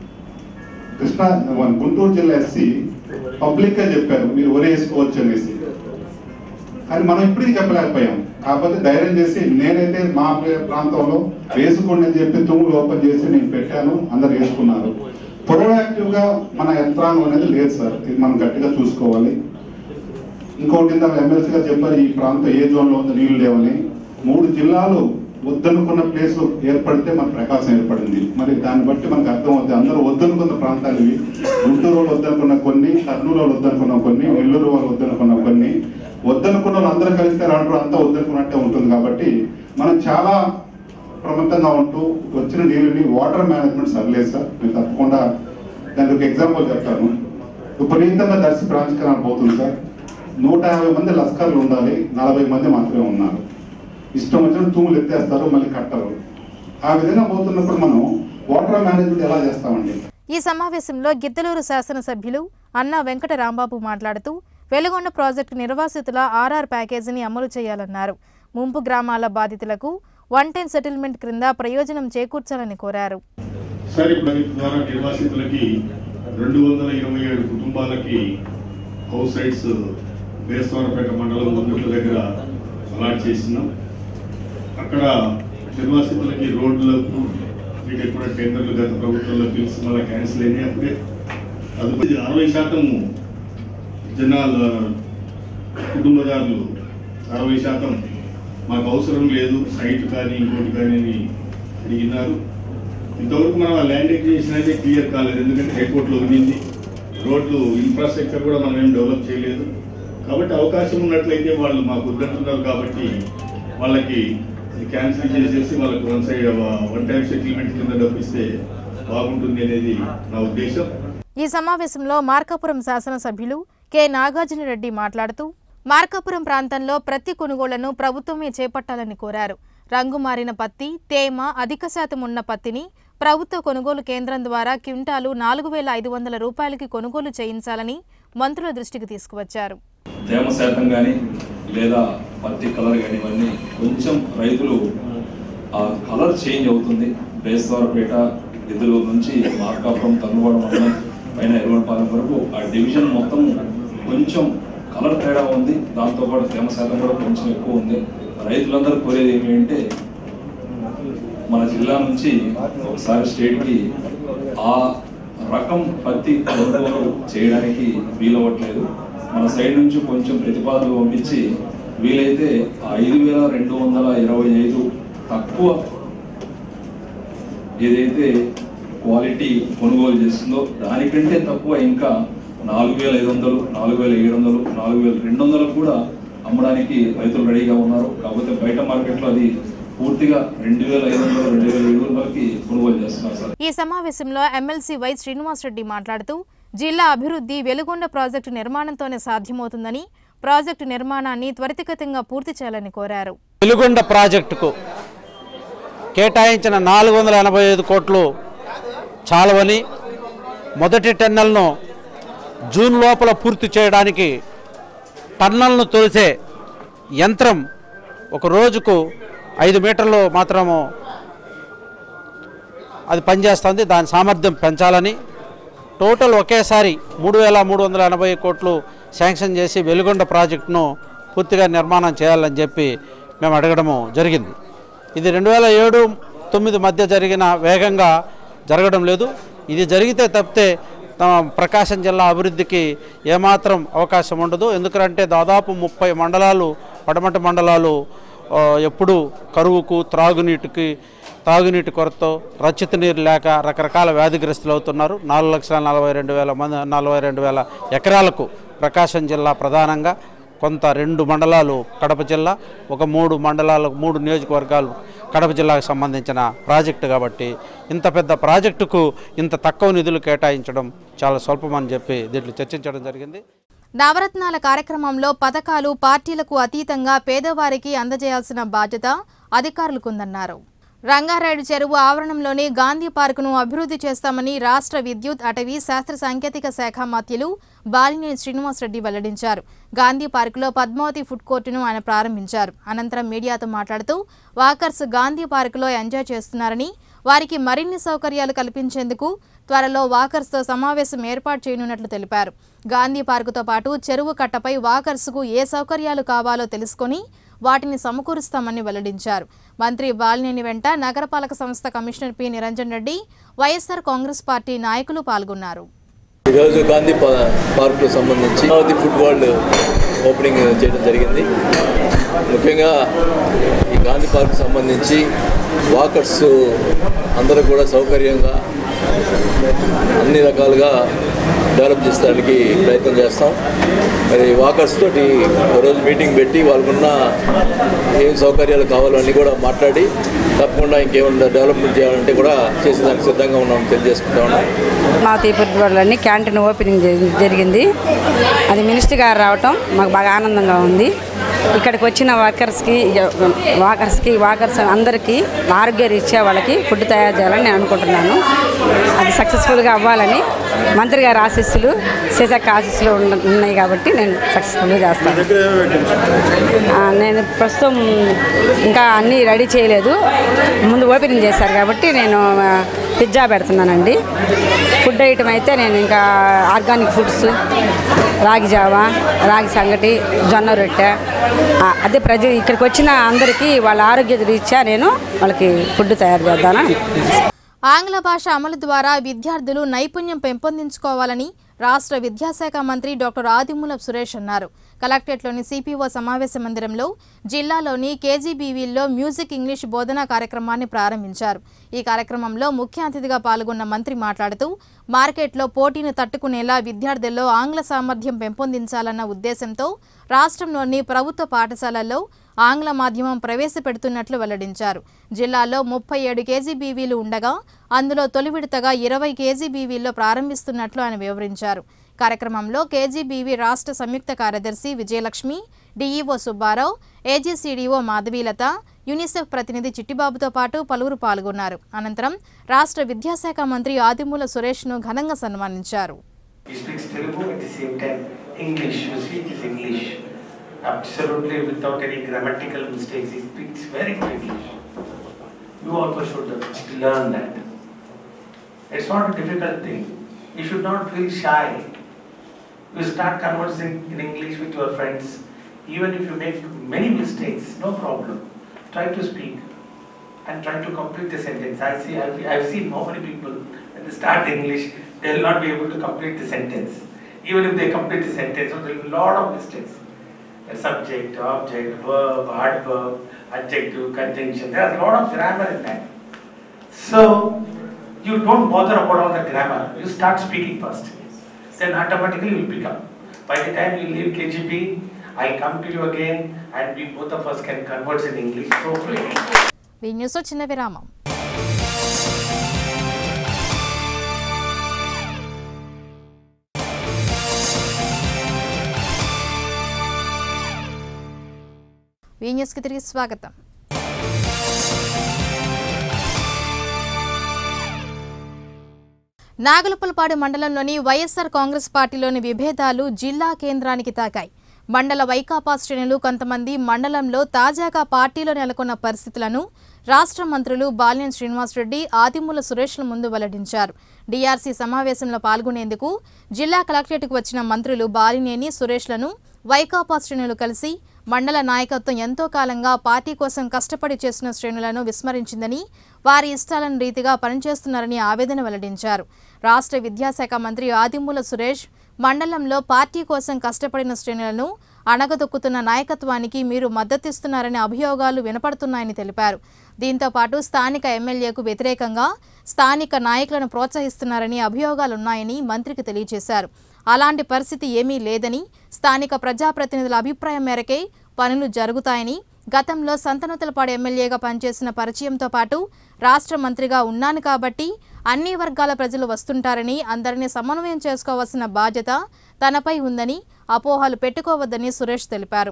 గుంటూరు జిల్లా ఎస్సీ పబ్లిక్ గా చెప్పారు మీరు వరి వేసుకోవచ్చు అనేసి, కానీ మనం ఇప్పటికీ చెప్పలేకపోయాం. కాకపోతే ధైర్యం చేసి నేనైతే మా ప్రాంతంలో వేసుకోండి అని చెప్పి తుమ్ములు ఓపెన్ చేసి నేను పెట్టాను, అందరు వేసుకున్నారు. ప్రొయాక్టివ్ గా మన యంత్రాంగం అనేది లేదు సార్, ఇది మనం గట్టిగా చూసుకోవాలి. ఇంకోటి ఎమ్మెల్సీగా చెప్పారు ఈ ప్రాంతం ఏ జోన్ లో ఉందో నీళ్లు లేవని. 3 జిల్లాలు వద్దనుకున్న ప్లేస్ ఏర్పడితే మన ప్రకాశం ఏర్పడింది. మరి దాన్ని బట్టి మనకు అర్థం అవుతుంది అందరూ వద్దనుకున్న ప్రాంతాలు ఇవి. గుంటూరు వాళ్ళు వద్దనుకున్న కొన్ని, కర్నూలు వాళ్ళు వద్దనుకున్న కొన్ని, నెల్లూరు వాళ్ళు వద్దనుకున్న కొన్ని, వద్దనుకున్న వాళ్ళు అందరూ కలిస్తే రావడం అంతా వద్దనుకున్నట్టే ఉంటుంది. కాబట్టి మనం చాలా ప్రమత్తంగా ఉంటూ వచ్చిన నీళ్ళని వాటర్ మేనేజ్మెంట్ సర్లేదు సార్. నేను తప్పకుండా దానికి ఒక ఎగ్జాంపుల్ చెప్తాను. విపరీతంగా దర్శి బ్రాంచ్ కెనాల్ పోతుంది సార్. 150 మంది లస్కర్లు ఉండాలి, 40 మంది మాత్రమే ఉన్నారు. ఇష్టం వచ్చిన తూములు ఎత్తేస్తారు, మళ్ళీ కట్టరు. ఆ విధంగా పోతున్నప్పుడు మనం వాటర్ మేనేజ్మెంట్ ఎలా చేస్తామండి? ఈ సమావేశంలో గిద్దలూరు శాసనసభ్యులు అన్నా వెంకట రాంబాబు మాట్లాడుతూ వెలుగొండ ప్రాజెక్టు నిర్వాసితుల ఆర్ఆర్ ప్యాకేజీని అమలు చేయాలన్నారు. ముంపు గ్రామాల బాధితులకు 1-10 సెటిల్మెంట్ క్రింద ప్రయోజనం చేకూర్చాలని కోరారు. ద్వారా నిర్వాసితులకి 227 కుటుంబాలకి హౌస్ సైట్స్ బేస్తవారపేట మండలం ముందుట్ల దగ్గర అలాట్ చేసినాం. అక్కడ నిర్వాసితులకి రోడ్లకు వీటికి కూడా టెండర్లు గత ప్రభుత్వంలో పిలిచి మళ్ళీ క్యాన్సిల్ అయినాయి. అప్పుడే అది 60% జనాల కుటుంబదారులు 60% మాకు అవసరం లేదు సైట్ కానీ ఇంకోటి కానీ అని అడిగినారు. ఇంతవరకు మనం ఆ ల్యాండ్ ఎక్విజిషన్ అయితే క్లియర్ కాలేదు, ఎందుకంటే హైకోర్టులో ఉండింది. రోడ్లు ఇన్ఫ్రాస్ట్రక్చర్ కూడా మనం ఏం డెవలప్ చేయలేదు. కాబట్టి అవకాశం ఉన్నట్లయితే వాళ్ళు మాకు వద్దంటున్నారు కాబట్టి వాళ్ళకి క్యాన్సిల్ చేసేసి వాళ్ళకి వన్ టైం సెటిల్మెంట్ కింద డబ్బిస్తే బాగుంటుంది అనేది నా ఉద్దేశం. ఈ సమావేశంలో మార్కాపురం శాసనసభ్యులు కె నాగార్జునరెడ్డి మాట్లాడుతూ మార్కాపురం ప్రాంతంలో ప్రతి కొనుగోళ్లను ప్రభుత్వమే చేపట్టాలని కోరారు. రంగు మారిన పత్తి, తేమ అధిక శాతం ఉన్న పత్తిని ప్రభుత్వ కొనుగోలు కేంద్రం ద్వారా క్వింటాలు 4,500 రూపాయలకి కొనుగోలు చేయించాలని మంత్రుల దృష్టికి తీసుకువచ్చారు. తేమ శాతం కానీ లేదా పత్తి కలర్ కానీ ఇవన్నీ కొంచెం రైతులు ఆ కలర్ చేంజ్ అవుతుంది. బేస్తవారపేట గిద్దలూరు నుంచి మార్కాపురం తన్నువాడ మండలం పైన ఎరువనపాలెం వరకు ఆ డివిజన్ మొత్తం కొంచెం కలర్ తేడా ఉంది. దాంతోపాటు తేమ శాతం కూడా కొంచెం ఎక్కువ ఉంది. రైతులందరూ కోరేది ఏమిటంటే మన జిల్లా నుంచి ఒకసారి స్టేట్కి ఆ రకం పత్తి కొనుగోలు చేయడానికి వీలవ్వట్లేదు. మన సైడ్ నుంచి కొంచెం ప్రతిపాదనలు పంపించి వీలైతే 5,225 తక్కువ ఏదైతే క్వాలిటీ కొనుగోలు చేస్తుందో దానికంటే తక్కువ ఇంకా 4,500, 4,700, 4,200 కూడా అమ్మడానికి రైతులు రెడీగా ఉన్నారు. కాకపోతే బయట మార్కెట్లో అది పూర్తిగా 2,500, 2,700కి కొనుగోలు చేస్తున్నారు సార్. ఈ సమావేశంలో ఎమ్మెల్సీ వై శ్రీనివాసరెడ్డి మాట్లాడుతూ జిల్లా అభివృద్ధి వెలుగొండ ప్రాజెక్టు నిర్మాణంతోనే సాధ్యమవుతుందని, ప్రాజెక్టు నిర్మాణాన్ని త్వరితగతంగా పూర్తి చేయాలని కోరారు. వెలుగొండ ప్రాజెక్టుకు కేటాయించిన 485 కోట్లు చాలవని, మొదటి టన్నెల్ను జూన్ లోపల పూర్తి చేయడానికి టన్నెల్ను తొలిసే యంత్రం ఒక రోజుకు 5 మీటర్లు మాత్రము అది పనిచేస్తుంది. దాని సామర్థ్యం పెంచాలని టోటల్ ఒకేసారి 3,380 కోట్లు శాంక్షన్ చేసి వెలుగొండ ప్రాజెక్టును పూర్తిగా నిర్మాణం చేయాలని చెప్పి మేము అడగడము జరిగింది. ఇది 2007-9 మధ్య జరిగిన వేగంగా జరగడం లేదు. ఇది జరిగితే తప్పితే ప్రకాశం జిల్లా అభివృద్ధికి ఏమాత్రం అవకాశం ఉండదు. ఎందుకంటే దాదాపు 30 మండలాలు పడమటి మండలాలు ఎప్పుడు కరువుకు తాగునీటి కొరత రచిత నీరు లేక రకరకాల వ్యాధిగ్రస్తులు అవుతున్నారు. 4,42,000 ఎకరాలకు ప్రకాశం జిల్లా ప్రధానంగా కొంత 2 మండలాలు కడప జిల్లా, ఒక 3 నియోజకవర్గాలు కడప జిల్లాకు సంబంధించిన ప్రాజెక్టు కాబట్టి ఇంత పెద్ద ప్రాజెక్టుకు ఇంత తక్కువ నిధులు కేటాయించడం చాలా స్వల్పమని చెప్పి దీంట్లో చర్చించడం జరిగింది. నవరత్నాల కార్యక్రమంలో పథకాలు పార్టీలకు అతీతంగా పేదవారికి అందజేయాల్సిన బాధ్యత అధికారులకుందన్నారు. రంగారెడ్డి చెరువు ఆవరణంలోని గాంధీ పార్కును అభివృద్ధి చేస్తామని రాష్ట్ర విద్యుత్, అటవీ, శాస్త్ర సాంకేతిక శాఖ మంత్రులు బాలినేని శ్రీనివాసరెడ్డి వెల్లడించారు. గాంధీ పార్కులో పద్మావతి ఫుడ్ కోర్టును ఆయన ప్రారంభించారు. అనంతరం మీడియాతో మాట్లాడుతూ వాకర్స్ గాంధీ పార్కులో ఎంజాయ్ చేస్తున్నారని, వారికి మరిన్ని సౌకర్యాలు కల్పించేందుకు త్వరలో వాకర్స్తో సమావేశం ఏర్పాటు చేయనున్నట్లు తెలిపారు. గాంధీ పార్కుతో పాటు చెరువు కట్టపై వాకర్స్కు ఏ సౌకర్యాలు కావాలో తెలుసుకొని వాటిని సమకూరుస్తామని వెల్లడించారు. మంత్రి బాలినేని వెంట నగరపాలక సంస్థ commissioner P Niranjan Reddy, YSR Congress party నాయకులు పాల్గొన్నారు. ఈరోజు గాంధీ పార్కు సంబంధించి పద్మావతి ఫుడ్ వరల్డ్ ఓపెనింగ్ చేయడం జరిగింది. ముఖ్యంగా ఈ గాంధీ పార్కు సంబంధించి వాకర్స్ అందరూ కూడా సౌకర్యంగా అన్ని రకాలుగా డెవలప్ చేసేదానికి ప్రయత్నం చేస్తాం. మరి వాకర్స్ తోటి రోజు మీటింగ్ పెట్టి వాళ్ళకున్న ఏం సౌకర్యాలు కావాలో అన్నీ కూడా మాట్లాడి తప్పకుండా ఇంకేమన్నా డెవలప్మెంట్ చేయాలంటే కూడా చేసేదానికి సిద్ధంగా ఉన్నాం తెలియజేసుకుంటా ఉన్నాం. పద్మావతి క్యాంటీన్ ఓపెనింగ్ జరిగింది. అది మినిస్టర్ గారు రావటం మాకు బాగా ఆనందంగా ఉంది. ఇక్కడికి వచ్చిన వాకర్స్ అందరికీ ఆరోగ్య రీత్యా వాళ్ళకి ఫుడ్ తయారు చేయాలని నేను అనుకుంటున్నాను. అది సక్సెస్ఫుల్గా అవ్వాలని మంత్రి గారి ఆశీస్సులు, శేషక్క ఆశీస్సులు ఉన్నాయి కాబట్టి నేను సక్సెస్ఫుల్గా చేస్తాను. నేను ప్రస్తుతం ఇంకా అన్నీ రెడీ చేయలేదు, ముందు ఓపెనింగ్ చేశారు కాబట్టి నేను పిజ్జా పెడుతున్నానండి. ఫుడ్ ఐటమ్ అయితే నేను ఇంకా ఆర్గానిక్ ఫుడ్స్, రాగి జావా, రాగి సంగటి, జొన్న రొట్టె, అదే ప్రజలు ఇక్కడికి వచ్చిన అందరికీ వాళ్ళ ఆరోగ్య రీత్యా నేను వాళ్ళకి ఫుడ్ తయారు చేద్దానని. ఆంగ్ల భాష అమలు ద్వారా విద్యార్థులు నైపుణ్యం పెంపొందించుకోవాలని రాష్ట్ర విద్యాశాఖ మంత్రి డాక్టర్ ఆదిమూలపు సురేష్ అన్నారు. కలెక్టరేట్లోని సిపిఓ సమావేశ మందిరంలో జిల్లాలోని కేజీబీవీల్లో మ్యూజిక్ ఇంగ్లీష్ బోధనా కార్యక్రమాన్ని ప్రారంభించారు. ఈ కార్యక్రమంలో ముఖ్య అతిథిగా పాల్గొన్న మంత్రి మాట్లాడుతూ మార్కెట్లో పోటీని తట్టుకునేలా విద్యార్థుల్లో ఆంగ్ల సామర్థ్యం పెంపొందించాలన్న ఉద్దేశంతో రాష్ట్రంలోని ప్రభుత్వ పాఠశాలల్లో ఆంగ్ల మాధ్యమం ప్రవేశపెడుతున్నట్లు వెల్లడించారు. జిల్లాలో 37 కేజీబీవీలు ఉండగా అందులో తొలి విడతగా 20 కేజీబీవీల్లో ప్రారంభిస్తున్నట్లు ఆయన వివరించారు. కార్యక్రమంలో కేజీబీవీ రాష్ట్ర సంయుక్త కార్యదర్శి Vijayalakshmi, DEO Subbarao, AGCDO Madhavilatha, UNICEF ప్రతినిధి చిట్టిబాబుతో పాటు పలువురు పాల్గొన్నారు. అనంతరం రాష్ట్ర విద్యాశాఖ మంత్రి ఆదిమూల సురేష్ను ఘనంగా సన్మానించారు. Absolutely without any grammatical mistakes. He speaks very good English. You also should learn that. It's not a difficult thing. You should not feel shy. You start conversing in English with your friends. Even if you make many mistakes, no problem. Try to speak and try to complete the sentence. I've seen how many people when they start English, they will not be able to complete the sentence. Even if they complete the sentence, there will be a lot of mistakes. Subject, object, verb, adverb, adjective, conjunction. There is a lot of grammar in that. So, you don't bother about all the grammar. You start speaking first. Then automatically you will pick up. By the time you leave KGB, I'll come to you again and we both of us can converse in English so fluently. ఈ news చిన్న విరామం. ఈ న్యూస్కి తిరిగి స్వాగతం. నాగులపల్పాడు మండలంలోని వైఎస్ఆర్ కాంగ్రెస్ పార్టీలోని విభేదాలు జిల్లా కేంద్రానికి తాకాయి. మండల వైకాపా శ్రేణులు కొంతమంది మండలంలో తాజాగా పార్టీలో నెలకొన్న పరిస్థితులను రాష్ట్ర మంత్రులు బాలినేని శ్రీనివాసరెడ్డి, ఆదిమూల సురేష్ల ముందు వెల్లడించారు. డిఆర్సీ సమావేశంలో పాల్గొనేందుకు జిల్లా కలెక్టరేట్కు వచ్చిన మంత్రులు బాలినేని, సురేష్లను వైకాపా శ్రేణులు కలిసి మండల నాయకత్వం ఎంతో కాలంగా పార్టీ కోసం కష్టపడి చేసిన శ్రేణులను విస్మరించిందని, వారి ఇష్టాలను రీతిగా పనిచేస్తున్నారని ఆవేదన వెల్లడించారు. రాష్ట్ర విద్యాశాఖ మంత్రి ఆదిమూల సురేష్ మండలంలో పార్టీ కోసం కష్టపడిన శ్రేణులను అణగదొక్కుతున్న నాయకత్వానికి మీరు మద్దతిస్తున్నారనే అభియోగాలు వినపడుతున్నాయని తెలిపారు. దీంతో పాటు స్థానిక ఎమ్మెల్యేకు వ్యతిరేకంగా స్థానిక నాయకులను ప్రోత్సహిస్తున్నారని అభియోగాలున్నాయని మంత్రికి తెలియజేశారు. అలాంటి పరిస్థితి ఏమీ లేదని, స్థానిక ప్రజాప్రతినిధుల అభిప్రాయం మేరకే పనులు జరుగుతాయని, గతంలో సంతనూతలపాడు ఎమ్మెల్యేగా పనిచేసిన పరిచయంతో పాటు రాష్ట్ర మంత్రిగా ఉన్నాను కాబట్టి అన్ని వర్గాల ప్రజలు వస్తుంటారని, అందరినీ సమన్వయం చేసుకోవాల్సిన బాధ్యత తనపై ఉందని, అపోహలు పెట్టుకోవద్దని సురేష్ తెలిపారు.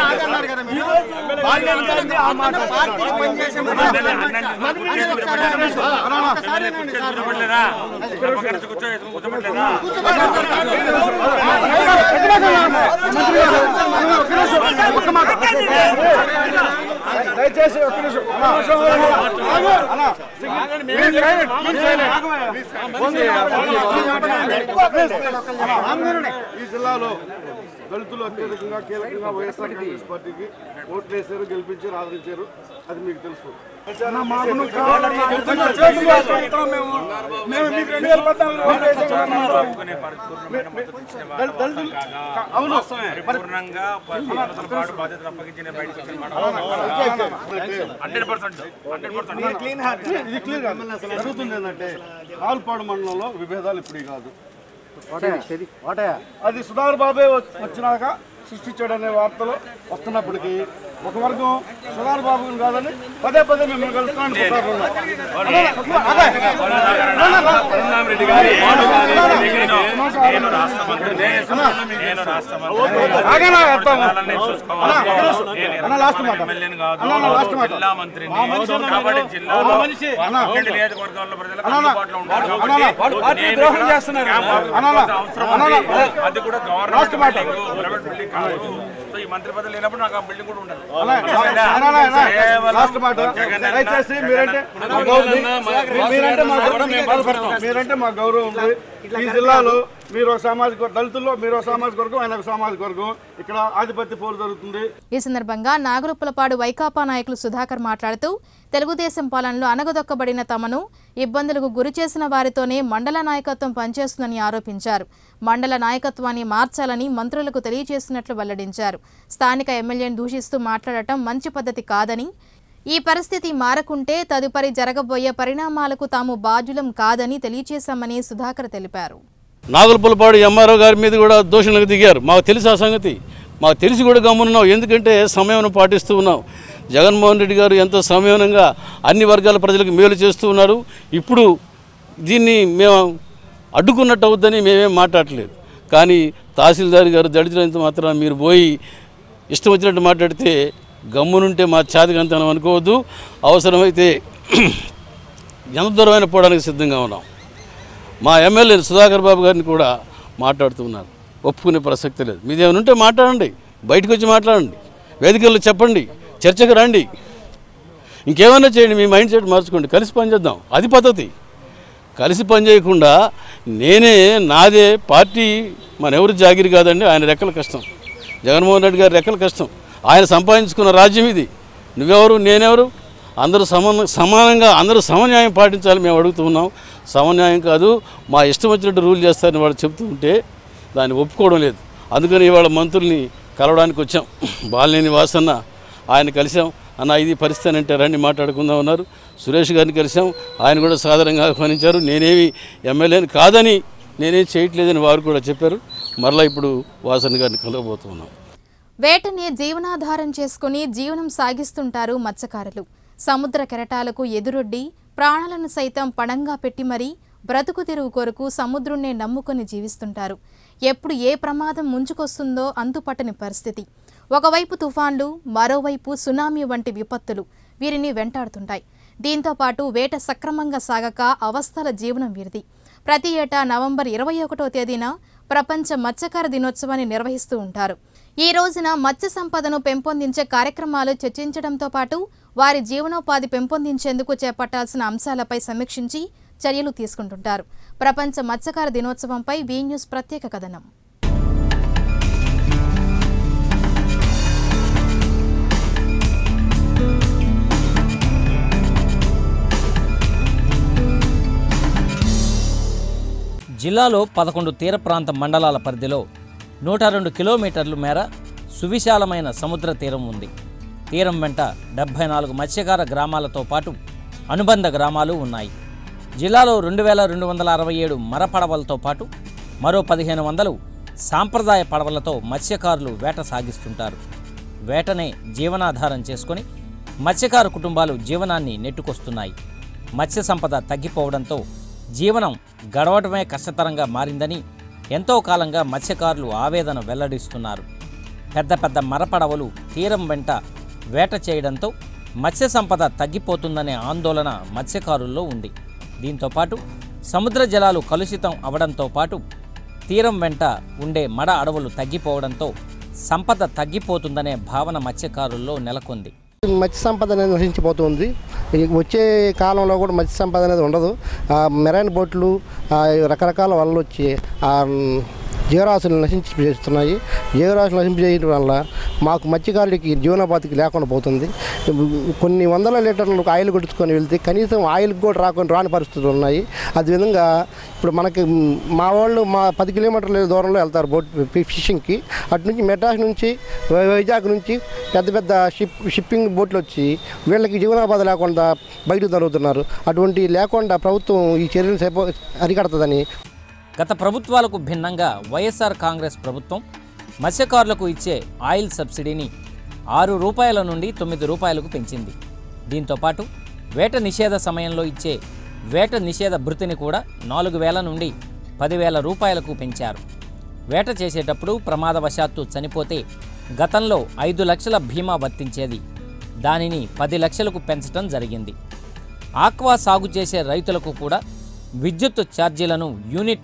దయచేసి ఒక్క నిమిషం ఈ జిల్లాలో దళితులు అత్యధికంగా కీలకంగా వైఎస్ఆర్ కాంగ్రెస్ పార్టీకి ఓట్లు వేశారు, గెలిపించారు, ఆదరించారు. అది మీకు తెలుసు. జరుగుతుంది ఏంటంటే ఆల్పాడు మండలంలో విభేదాలు ఇప్పుడు కాదు, అది సుధాకర్ బాబే వచ్చినాక సృష్టించాడనే వార్తలు వస్తున్నప్పటికీ ఒక వర్గం సుధాకర్ బాబు కాదని పదే పదే మిమ్మల్ని కలుస్తాను. ఈ మంత్రి పదవి లేనప్పుడు నాకు ఆ బిల్డింగ్ కూడా ఉండదు. మీరంటే మా గౌరవం ఉంది. ఈ జిల్లాలో మీరు ఒక సామాజిక దళితుల్లో మీరు ఒక సామాజిక వర్గం, ఆయన ఒక సామాజిక వర్గం, ఇక్కడ ఆధిపత్య పోరు జరుగుతుంది. ఈ సందర్భంగా నాగులుప్పలపాడు వైకాపా నాయకులు సుధాకర్ మాట్లాడుతూ, తెలుగుదేశం పాలనలో అనగదొక్కబడిన తమను ఇబ్బందులకు గురి చేసిన వారితోనే మండల నాయకత్వం పనిచేస్తుందని ఆరోపించారు. మండల నాయకత్వాన్ని మార్చాలని మంత్రులకు తెలియజేసినట్లు వెల్లడించారు. స్థానిక ఎమ్మెల్యేను దూషిస్తూ మాట్లాడటం మంచి పద్ధతి కాదని, ఈ పరిస్థితి మారకుంటే తదుపరి జరగబోయే పరిణామాలకు తాము బాధ్యులం కాదని తెలియజేశామని సుధాకర్ తెలిపారు. నాగులుప్పలపాడు ఎంఆర్ఓ గారి మీద కూడా దోషణలకు దిగారు. మాకు తెలిసి ఆ సంగతి, మాకు తెలిసి కూడా గమ్మునున్నాం. ఎందుకంటే సమయం పాటిస్తూ ఉన్నాం. జగన్మోహన్ రెడ్డి గారు ఎంతో సంయమనంగా అన్ని వర్గాల ప్రజలకు మేలు చేస్తూ ఉన్నారు. ఇప్పుడు దీన్ని మేము అడ్డుకున్నట్టు అవుద్దని మేమేం మాట్లాడలేదు. కానీ తహసీల్దార్ గారు దళితులంత మాత్రం మీరు పోయి ఇష్టం వచ్చినట్టు మాట్లాడితే గమ్మునుంటే మా చేతకంతనం అనుకోవద్దు. అవసరమైతే ఎంత దూరమైన పోవడానికి సిద్ధంగా ఉన్నాం. మా ఎమ్మెల్యే సుధాకర్ బాబు గారిని కూడా మాట్లాడుతూ ఉన్నారు. ఒప్పుకునే ప్రసక్తి లేదు. మీదేమైనా ఉంటే మాట్లాడండి, బయటకు వచ్చి మాట్లాడండి, వేదికల్లో చెప్పండి, చర్చకు రండి, ఇంకేమైనా చేయండి, మీ మైండ్ సెట్ మార్చుకోండి, కలిసి పనిచేద్దాం. అది పద్ధతి. కలిసి పనిచేయకుండా నాదే పార్టీ మనెవరు జాగిరి కాదండి. ఆయన రెక్కల కష్టం, జగన్మోహన్ రెడ్డి గారి రెక్కల కష్టం. ఆయన సంపాదించుకున్న రాజ్యం ఇది. నువ్వెవరు, నేనెవరు? అందరూ సమానంగా అందరూ సమన్యాయం పాటించాలి మేము అడుగుతూ ఉన్నాం. సమన్యాయం కాదు, మా ఇష్టం వచ్చినట్టు రూల్ చేస్తారని వాళ్ళు చెప్తూ ఉంటే దాన్ని ఒప్పుకోవడం లేదు. అందుకని ఇవాళ మంత్రుల్ని కలవడానికి వచ్చాం. బాలినేని వాసన్న ఆయన కలిసాం. అన్న ఇది పరిస్థితి అంటే రండి మాట్లాడుకుందాం అన్నారు. సురేష్ గారిని కలిసాం, ఆయన కూడా సాధారణంగా ఆహ్వానించారు. నేనేమి ఎమ్మెల్యేని కాదని, నేనేం చేయట్లేదని వారు కూడా చెప్పారు. మరలా ఇప్పుడు వాసన్న గారిని కలవబోతున్నాం. వేటనే జీవనాధారం చేసుకుని జీవనం సాగిస్తుంటారు మత్స్యకారులు. సముద్ర కెరటాలకు ఎదురొడ్డి ప్రాణాలను సైతం పణంగా పెట్టి మరీ బ్రతుకు తెరువు కొరకు సముద్రుణ్ణే నమ్ముకొని జీవిస్తుంటారు. ఎప్పుడు ఏ ప్రమాదం ముంచుకొస్తుందో అంతుపట్టని పరిస్థితి. ఒకవైపు తుఫాన్లు, మరోవైపు సునామీ వంటి విపత్తులు వీరిని వెంటాడుతుంటాయి. దీంతో పాటు వేట సక్రమంగా సాగక అవస్థల జీవనం వీరిది. ప్రతి ఏటా నవంబర్ 21వ తేదీన ప్రపంచ మత్స్యకార దినోత్సవాన్ని నిర్వహిస్తూ ఉంటారు. ఈ రోజున మత్స్య సంపదను పెంపొందించే కార్యక్రమాలు చర్చించడంతో పాటు వారి జీవనోపాధి పెంపొందించేందుకు చేపట్టాల్సిన అంశాలపై సమీక్షించి చర్యలు తీసుకుంటుంటారు. ప్రపంచ మత్స్యకార దినోత్సవంపై వి న్యూస్ ప్రత్యేక కథనం. జిల్లాలో 11 తీర ప్రాంత మండలాల పరిధిలో 102 కిలోమీటర్ల మేర సువిశాలమైన సముద్ర తీరం ఉంది. తీరం వెంట 74 మత్స్యకార గ్రామాలతో పాటు అనుబంధ గ్రామాలు ఉన్నాయి. జిల్లాలో 2267 మర పడవలతో పాటు మరో 1500 సాంప్రదాయ పడవలతో మత్స్యకారులు వేట సాగిస్తుంటారు. వేటనే జీవనాధారం చేసుకొని మత్స్యకారు కుటుంబాలు జీవనాన్ని నెట్టుకొస్తున్నాయి. మత్స్య సంపద తగ్గిపోవడంతో జీవనం గడవడమే కష్టతరంగా మారిందని ఎంతో కాలంగా మత్స్యకారులు ఆవేదన వెల్లడిస్తున్నారు. పెద్ద పెద్ద మరపడవలు తీరం వెంట వేట చేయడంతో మత్స్య సంపద తగ్గిపోతుందనే ఆందోళన మత్స్యకారుల్లో ఉంది. దీంతోపాటు సముద్ర జలాలు కలుషితం అవడంతో పాటు తీరం వెంట ఉండే మడ అడవులు తగ్గిపోవడంతో సంపద తగ్గిపోతుందనే భావన మత్స్యకారుల్లో నెలకొంది. మత్స్య సంపద అనేది నశించిపోతుంది. వచ్చే కాలంలో కూడా మత్స్య సంపద అనేది ఉండదు. మెరైన్ బోట్లు రకరకాల వలలు వచ్చి జీవరాశులు నశించేస్తున్నాయి. జీవరాశులు నశించేయడం వల్ల మాకు మత్స్యకారుడికి జీవనోపాధికి లేకుండా పోతుంది. కొన్ని వందల లీటర్లు ఆయిల్ కొట్టుకొని వెళ్తే కనీసం ఆయిల్కి కూడా రాని పరిస్థితులు ఉన్నాయి. అదేవిధంగా ఇప్పుడు మనకి మా వాళ్ళు 10 కిలోమీటర్ల దూరంలో వెళ్తారు బోట్ ఫిషింగ్కి. అటు నుంచి మెడ్రాస్ నుంచి వైజాగ్ నుంచి పెద్ద పెద్ద షిప్పింగ్ బోట్లు వచ్చి వీళ్ళకి జీవనోపాధి లేకుండా బయటకు తరుగుతున్నారు. అటువంటి లేకుండా ప్రభుత్వం ఈ చర్యలు అరికడుతుందని. గత ప్రభుత్వాలకు భిన్నంగా వైఎస్ఆర్ కాంగ్రెస్ ప్రభుత్వం మత్స్యకారులకు ఇచ్చే ఆయిల్ సబ్సిడీని 6 రూపాయల నుండి 9 రూపాయలకు పెంచింది. దీంతోపాటు వేట నిషేధ సమయంలో ఇచ్చే వేట నిషేధ భృతిని కూడా 4,000 నుండి 10,000 రూపాయలకు పెంచారు. వేట చేసేటప్పుడు ప్రమాదవశాత్తు చనిపోతే గతంలో 5 లక్షల బీమా వర్తించేది. దానిని 10 లక్షలకు పెంచడం జరిగింది. ఆక్వా సాగు చేసే రైతులకు కూడా విద్యుత్ ఛార్జీలను యూనిట్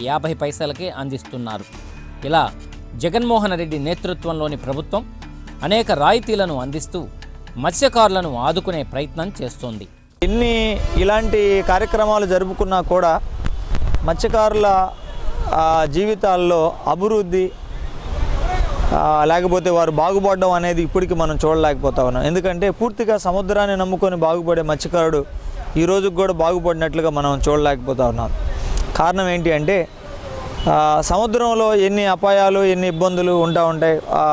₹50 అందిస్తున్నారు. ఇలా జగన్మోహన్ రెడ్డి నేతృత్వంలోని ప్రభుత్వం అనేక రాయితీలను అందిస్తూ మత్స్యకారులను ఆదుకునే ప్రయత్నం చేస్తోంది. ఇలాంటి కార్యక్రమాలు జరుపుకున్నా కూడా మత్స్యకారుల జీవితాల్లో అభివృద్ధి లేకపోతే వారు బాగుపడడం అనేది ఇప్పటికీ మనం చూడలేకపోతా ఉన్నాం. ఎందుకంటే పూర్తిగా సముద్రాన్ని నమ్ముకొని బాగుపడే మత్స్యకారుడు ఈ రోజుకి కూడా బాగుపడినట్లుగా మనం చూడలేకపోతా ఉన్నాం. కారణం ఏంటి అంటే సముద్రంలో ఎన్ని అపాయాలు ఎన్ని ఇబ్బందులు ఉంటాయి.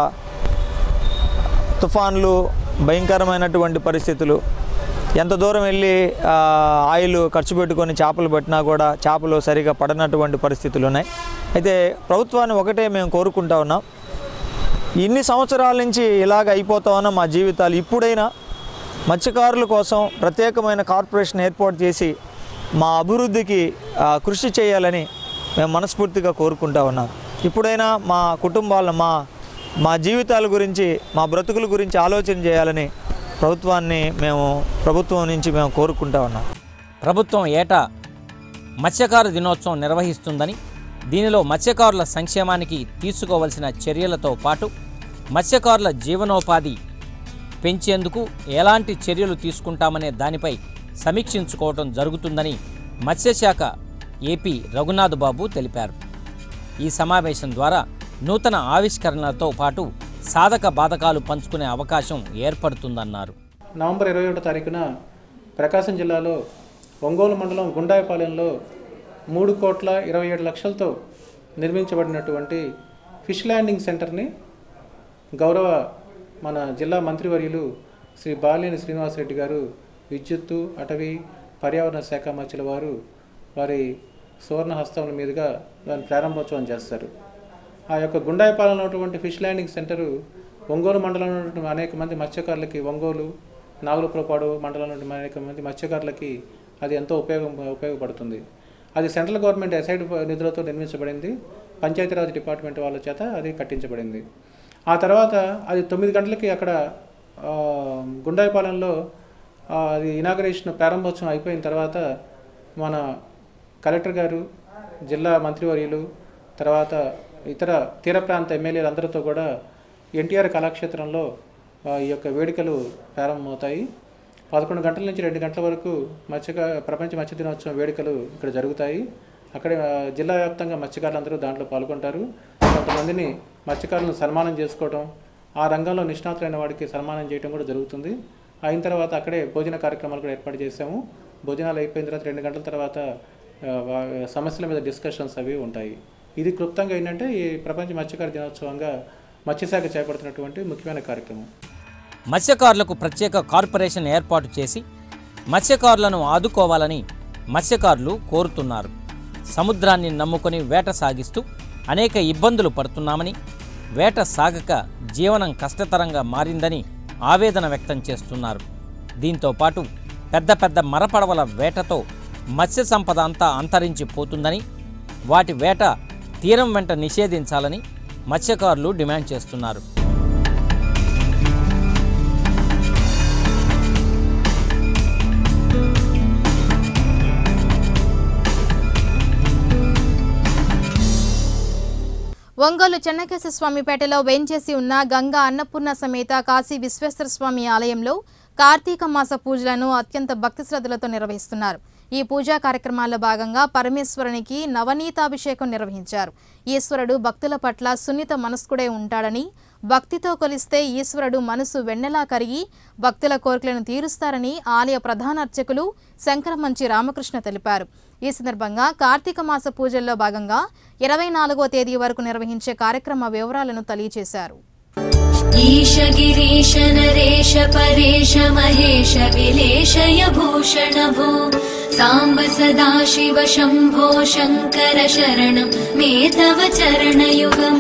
తుఫాన్లు, భయంకరమైనటువంటి పరిస్థితులు, ఎంత దూరం వెళ్ళి ఆయిల్ ఖర్చు పెట్టుకొని చేపలు పట్టినా కూడా చేపలు సరిగా పడనటువంటి పరిస్థితులు ఉన్నాయి. అయితే ప్రభుత్వాన్ని ఒకటే మేము కోరుకుంటా ఉన్నాం, ఇన్ని సంవత్సరాల నుంచి ఇలాగ అయిపోతా ఉన్నాం మా జీవితాలు. ఇప్పుడైనా మత్స్యకారుల కోసం ప్రత్యేకమైన కార్పొరేషన్ ఏర్పాటు చేసి మా అభివృద్ధికి కృషి చేయాలని మేము మనస్ఫూర్తిగా కోరుకుంటా ఉన్నాం. ఇప్పుడైనా మా కుటుంబాలను మా జీవితాల గురించి మా బ్రతుకుల గురించి ఆలోచన చేయాలని ప్రభుత్వం నుంచి మేము కోరుకుంటా ఉన్నాం. ప్రభుత్వం ఏటా మత్స్యకార దినోత్సవం నిర్వహిస్తుందని, దీనిలో మత్స్యకారుల సంక్షేమానికి తీసుకోవలసిన చర్యలతో పాటు మత్స్యకారుల జీవనోపాధి పెంచేందుకు ఎలాంటి చర్యలు తీసుకుంటామనే దానిపై సమీక్షించుకోవడం జరుగుతుందని మత్స్యశాఖ ఏపీ రఘునాథ్ బాబు తెలిపారు. ఈ సమావేశం ద్వారా నూతన ఆవిష్కరణలతో పాటు సాధక బాధకాలు పంచుకునే అవకాశం ఏర్పడుతుందన్నారు. నవంబర్ 21వ తారీఖున ప్రకాశం జిల్లాలో ఒంగోలు మండలం గుండాయపాలెంలో 3,27,00,000తో నిర్మించబడినటువంటి ఫిష్ ల్యాండింగ్ సెంటర్ని గౌరవ మన జిల్లా మంత్రివర్యులు శ్రీ బాలినేని శ్రీనివాసరెడ్డి గారు విద్యుత్తు, అటవీ, పర్యావరణ శాఖ మంత్రుల వారి సువర్ణ హస్తముల మీదుగా దాని ప్రారంభోత్సవం చేస్తారు. ఆ యొక్క గుండాయపాలెంలో ఉన్నటువంటి ఫిష్ ల్యాండింగ్ సెంటరు ఒంగోలు మండలంలో ఉన్నటువంటి అనేక మంది మత్స్యకారులకి, ఒంగోలు, నాగులపురపాడు మండలంలో ఉన్న అనేక మంది మత్స్యకారులకి అది ఎంతో ఉపయోగపడుతుంది. అది సెంట్రల్ గవర్నమెంట్ ఎసైడ్ నిధులతో నిర్మించబడింది. పంచాయతీరాజ్ డిపార్ట్మెంట్ వాళ్ళ చేత అది కట్టించబడింది. ఆ తర్వాత అది 9 గంటలకి అక్కడ గుండాయపాలెంలో అది ఇనాగరేషన్ ప్రారంభోత్సవం అయిపోయిన తర్వాత మన కలెక్టర్ గారు, జిల్లా మంత్రివర్యులు, తర్వాత ఇతర తీర ప్రాంత ఎమ్మెల్యేలు అందరితో కూడా ఎన్టీఆర్ కళాక్షేత్రంలో ఈ యొక్క వేడుకలు ప్రారంభమవుతాయి. 11 గంటల నుంచి 2 గంటల వరకు ప్రపంచ మత్స్య దినోత్సవం వేడుకలు ఇక్కడ జరుగుతాయి. అక్కడ జిల్లా వ్యాప్తంగా మత్స్యకారులందరూ దాంట్లో పాల్గొంటారు. కొంతమందిని మత్స్యకారులను సన్మానం చేసుకోవడం, ఆ రంగంలో నిష్ణాతులైన వాడికి సన్మానం చేయడం కూడా జరుగుతుంది. అయిన తర్వాత అక్కడే భోజన కార్యక్రమాలు కూడా ఏర్పాటు చేసాము. భోజనాలు అయిపోయిన తర్వాత 2 గంటల తర్వాత సమస్యల మీద డిస్కషన్స్ అవి ఉంటాయి. ఇది క్లుప్తంగా ఏంటంటే ఈ ప్రపంచ మత్స్యకార దినోత్సవంగా మత్స్యశాఖ చేపడుతున్నటువంటి ముఖ్యమైన కార్యక్రమం. మత్స్యకారులకు ప్రత్యేక కార్పొరేషన్ ఏర్పాటు చేసి మత్స్యకారులను ఆదుకోవాలని మత్స్యకారులు కోరుతున్నారు. సముద్రాన్ని నమ్ముకొని వేట సాగిస్తూ అనేక ఇబ్బందులు పడుతున్నామని, వేట సాగక జీవనం కష్టతరంగా మారిందని ఆవేదన వ్యక్తం చేస్తున్నారు. దీంతో పాటు పెద్ద పెద్ద మరపడవల వేటతో మత్స్య సంపద అంతా అంతరించిపోతుందని, వాటి వేట తీరం వెంట నిషేధించాలని మత్స్యకారులు డిమాండ్ చేస్తున్నారు. ఒంగోలు చెన్నకేశవస్వామిపేటలో వేంచేసి ఉన్న గంగా అన్నపూర్ణ సమేత కాశీ విశ్వేశ్వర స్వామి ఆలయంలో కార్తీక మాస పూజలను అత్యంత భక్తి శ్రద్ధలతో నిర్వహిస్తున్నారు. ఈ పూజా కార్యక్రమాల్లో భాగంగా పరమేశ్వరునికి నవనీతాభిషేకం నిర్వహించారు. ఈశ్వరుడు భక్తుల పట్ల సున్నిత మనస్కుడే ఉంటాడని, భక్తితో కొలిస్తే ఈశ్వరుడు మనసు వెన్నెలా కరిగి భక్తుల కోరికలను తీరుస్తారని ఆలయ ప్రధాన అర్చకులు శంకరమంచి రామకృష్ణ తెలిపారు. ఈ సందర్భంగా కార్తీక మాస పూజల్లో భాగంగా 24వ తేదీ వరకు నిర్వహించే కార్యక్రమ వివరాలను తెలియజేశారు. ఈశ గిరీశ నరేశ పరేశ మహేశ విలేశయ భూషణ భో సాంబ సదాశివ శంభో శంకర శరణం మే తవ చరణయుగం.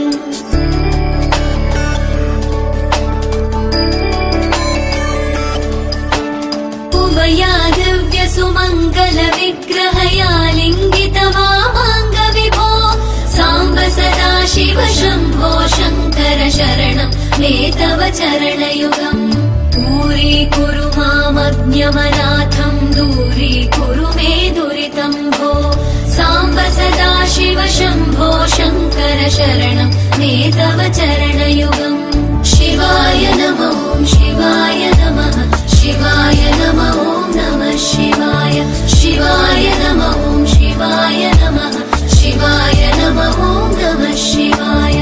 ఉమయా దివ్య సుమంగళ విగ్రహయా లింగిత వామాంగ విభో సాంబ సదాశివ శంభో శంకర శరణం మే తవ చరణయుగం. పూరీకురు మామజ్ఞమనాథం దూరీకురు మే దురితం భో సాంబ సదాశివ శంభో శంకర శరణం మే తవ చరణయుగం. శివాయ నమో శివాయ నమః శివాయ నమో నమః శివాయ శివాయ నమో శివాయ నమః శివాయ నమో నమః శివాయ.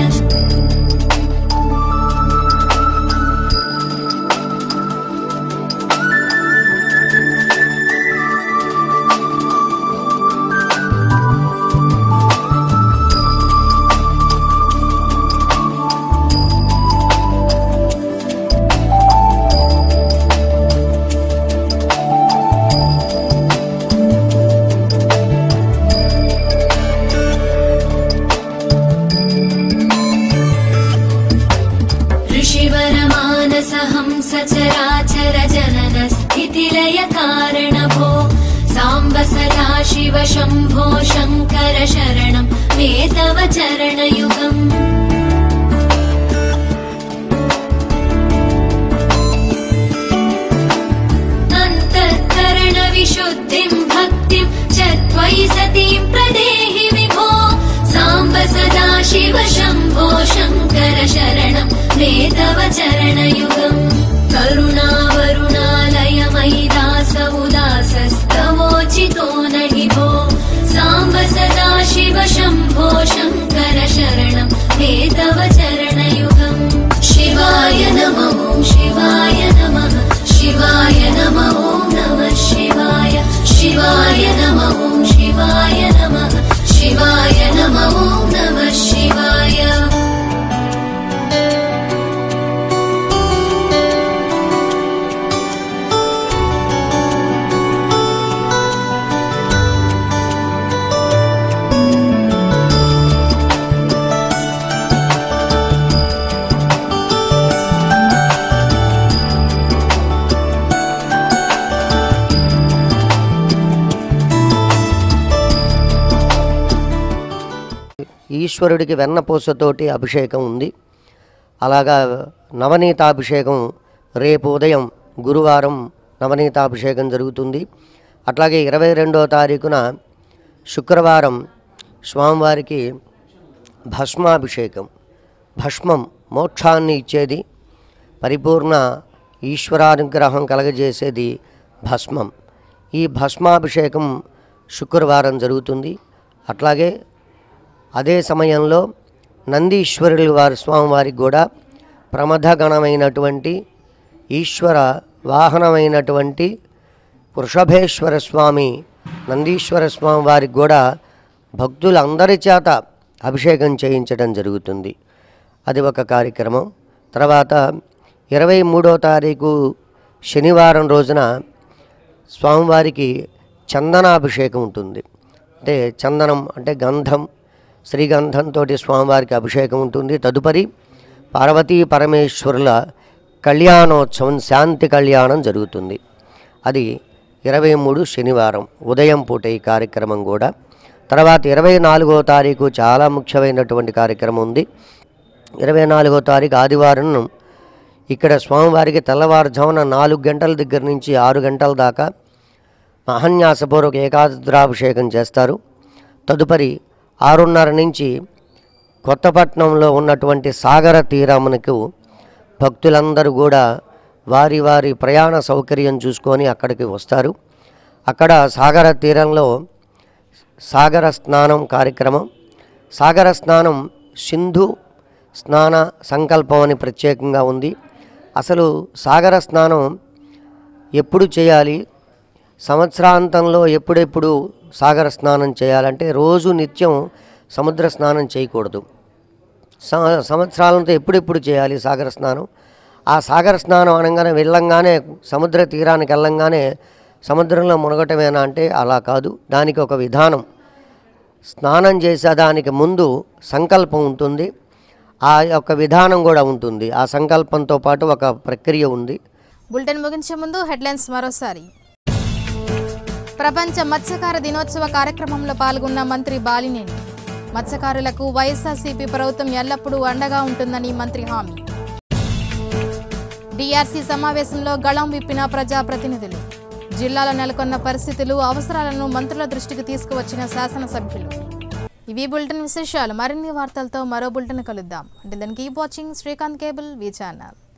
సచరాచర జనన స్థితిలయ కారణ భో సాంబ సదాశివ శంభో శంకర శరణం మే తవ చరణయుగం. అంతఃకరణ విశుద్ధిం భక్తిం చ త్వయి సతీం ప్రదేహి విభో సాంబ సదాశివ శంభో శంకర శరణం మే తవ చరణయుగం. కరుణావరుణాలయ మయి దాస ఉదాసస్తవోచితో నహి భో సాంబ సదాశివ శంభో శంకర శరణం మే తవ చరణయుగం. శివాయ నమో శివాయ నమః శివాయ నమో నమః శివాయ శివాయ నమో శివాయ నమః శివాయ నమో నమః శివాయ. ఈశ్వరుడికి వెన్నపూసతోటి అభిషేకం ఉంది. అలాగా నవనీతాభిషేకం రేపు ఉదయం గురువారం నవనీతాభిషేకం జరుగుతుంది. అట్లాగే 22వ తారీఖున శుక్రవారం స్వామివారికి భస్మాభిషేకం. భస్మం మోక్షాన్ని ఇచ్చేది, పరిపూర్ణ ఈశ్వరానుగ్రహం కలగజేసేది భస్మం. ఈ భస్మాభిషేకం శుక్రవారం జరుగుతుంది. అట్లాగే అదే సమయంలో నందీశ్వరుల వారి స్వామివారికి కూడా ప్రమథగణమైనటువంటి ఈశ్వర వాహనమైనటువంటి వృషభేశ్వర స్వామి నందీశ్వర స్వామి వారికి కూడా భక్తులందరి చేత అభిషేకం చేయించడం జరుగుతుంది. అది ఒక కార్యక్రమం. తర్వాత 23వ తారీఖు శనివారం రోజున స్వామివారికి చందనాభిషేకం ఉంటుంది. అంటే చందనం అంటే గంధం, శ్రీగంధంతో స్వామివారికి అభిషేకం ఉంటుంది. తదుపరి పార్వతీ పరమేశ్వరుల కళ్యాణోత్సవం, శాంతి కళ్యాణం జరుగుతుంది. అది 23 శనివారం ఉదయం పూట ఈ కార్యక్రమం కూడా. తర్వాత 24వ తారీఖు చాలా ముఖ్యమైనటువంటి కార్యక్రమం ఉంది. 24వ తారీఖు ఆదివారం ఇక్కడ స్వామివారికి తెల్లవారుజామున 4 గంటల దగ్గర నుంచి 6 గంటల దాకా మహాన్యాసపూర్వక ఏకాద్రాభిషేకం చేస్తారు. తదుపరి 6:30 నుంచి కొత్తపట్నంలో ఉన్నటువంటి సాగర తీరమునకు భక్తులందరూ కూడా వారి వారి ప్రయాణ సౌకర్యం చూసుకొని అక్కడికి వస్తారు. అక్కడ సాగర తీరంలో సాగర స్నానం కార్యక్రమం. సాగర స్నానం సింధు స్నాన సంకల్పం అని ప్రత్యేకంగా ఉంది. అసలు సాగర స్నానం ఎప్పుడు చేయాలి, సంవత్సరాంతంలో ఎప్పుడెప్పుడు సాగర స్నానం చేయాలంటే రోజు నిత్యం సముద్ర స్నానం చేయకూడదు. సంవత్సరాలంతా ఎప్పుడెప్పుడు చేయాలి సాగర స్నానం. ఆ సాగర స్నానం అనగానే వెళ్ళంగానే సముద్ర తీరానికి వెళ్ళంగానే సముద్రంలో మునగటమేనా అంటే అలా కాదు. దానికి ఒక విధానం. స్నానం చేసేదానికి ముందు సంకల్పం ఉంటుంది, ఆ యొక్క విధానం కూడా ఉంటుంది. ఆ సంకల్పంతో పాటు ఒక ప్రక్రియ ఉంది. బులెటిన్ ముగించే ముందు హెడ్లైన్స్ మరోసారి. ప్రపంచ మత్స్యకార దినోత్సవ కార్యక్రమంలో పాల్గొన్న మంత్రి బాలినేని. మత్స్యకారులకు వైఎస్ఆర్సీపీ ప్రభుత్వం ఎల్లప్పుడూ అండగా ఉంటుందని మంత్రి హామీ. డిఆర్సీ సమావేశంలో గళం విప్పిన ప్రజాప్రతినిధులు. జిల్లాలో నెలకొన్న పరిస్థితులు, అవసరాలను మంత్రుల దృష్టికి తీసుకువచ్చిన శాసనసభ్యులు. ఇవి బులెటిన్ విశేషాలు. మరిన్ని వార్తలతో మరో బులెటిన్ కలుద్దాం. అంటే దానికి keep watching Srikanth cable V channel.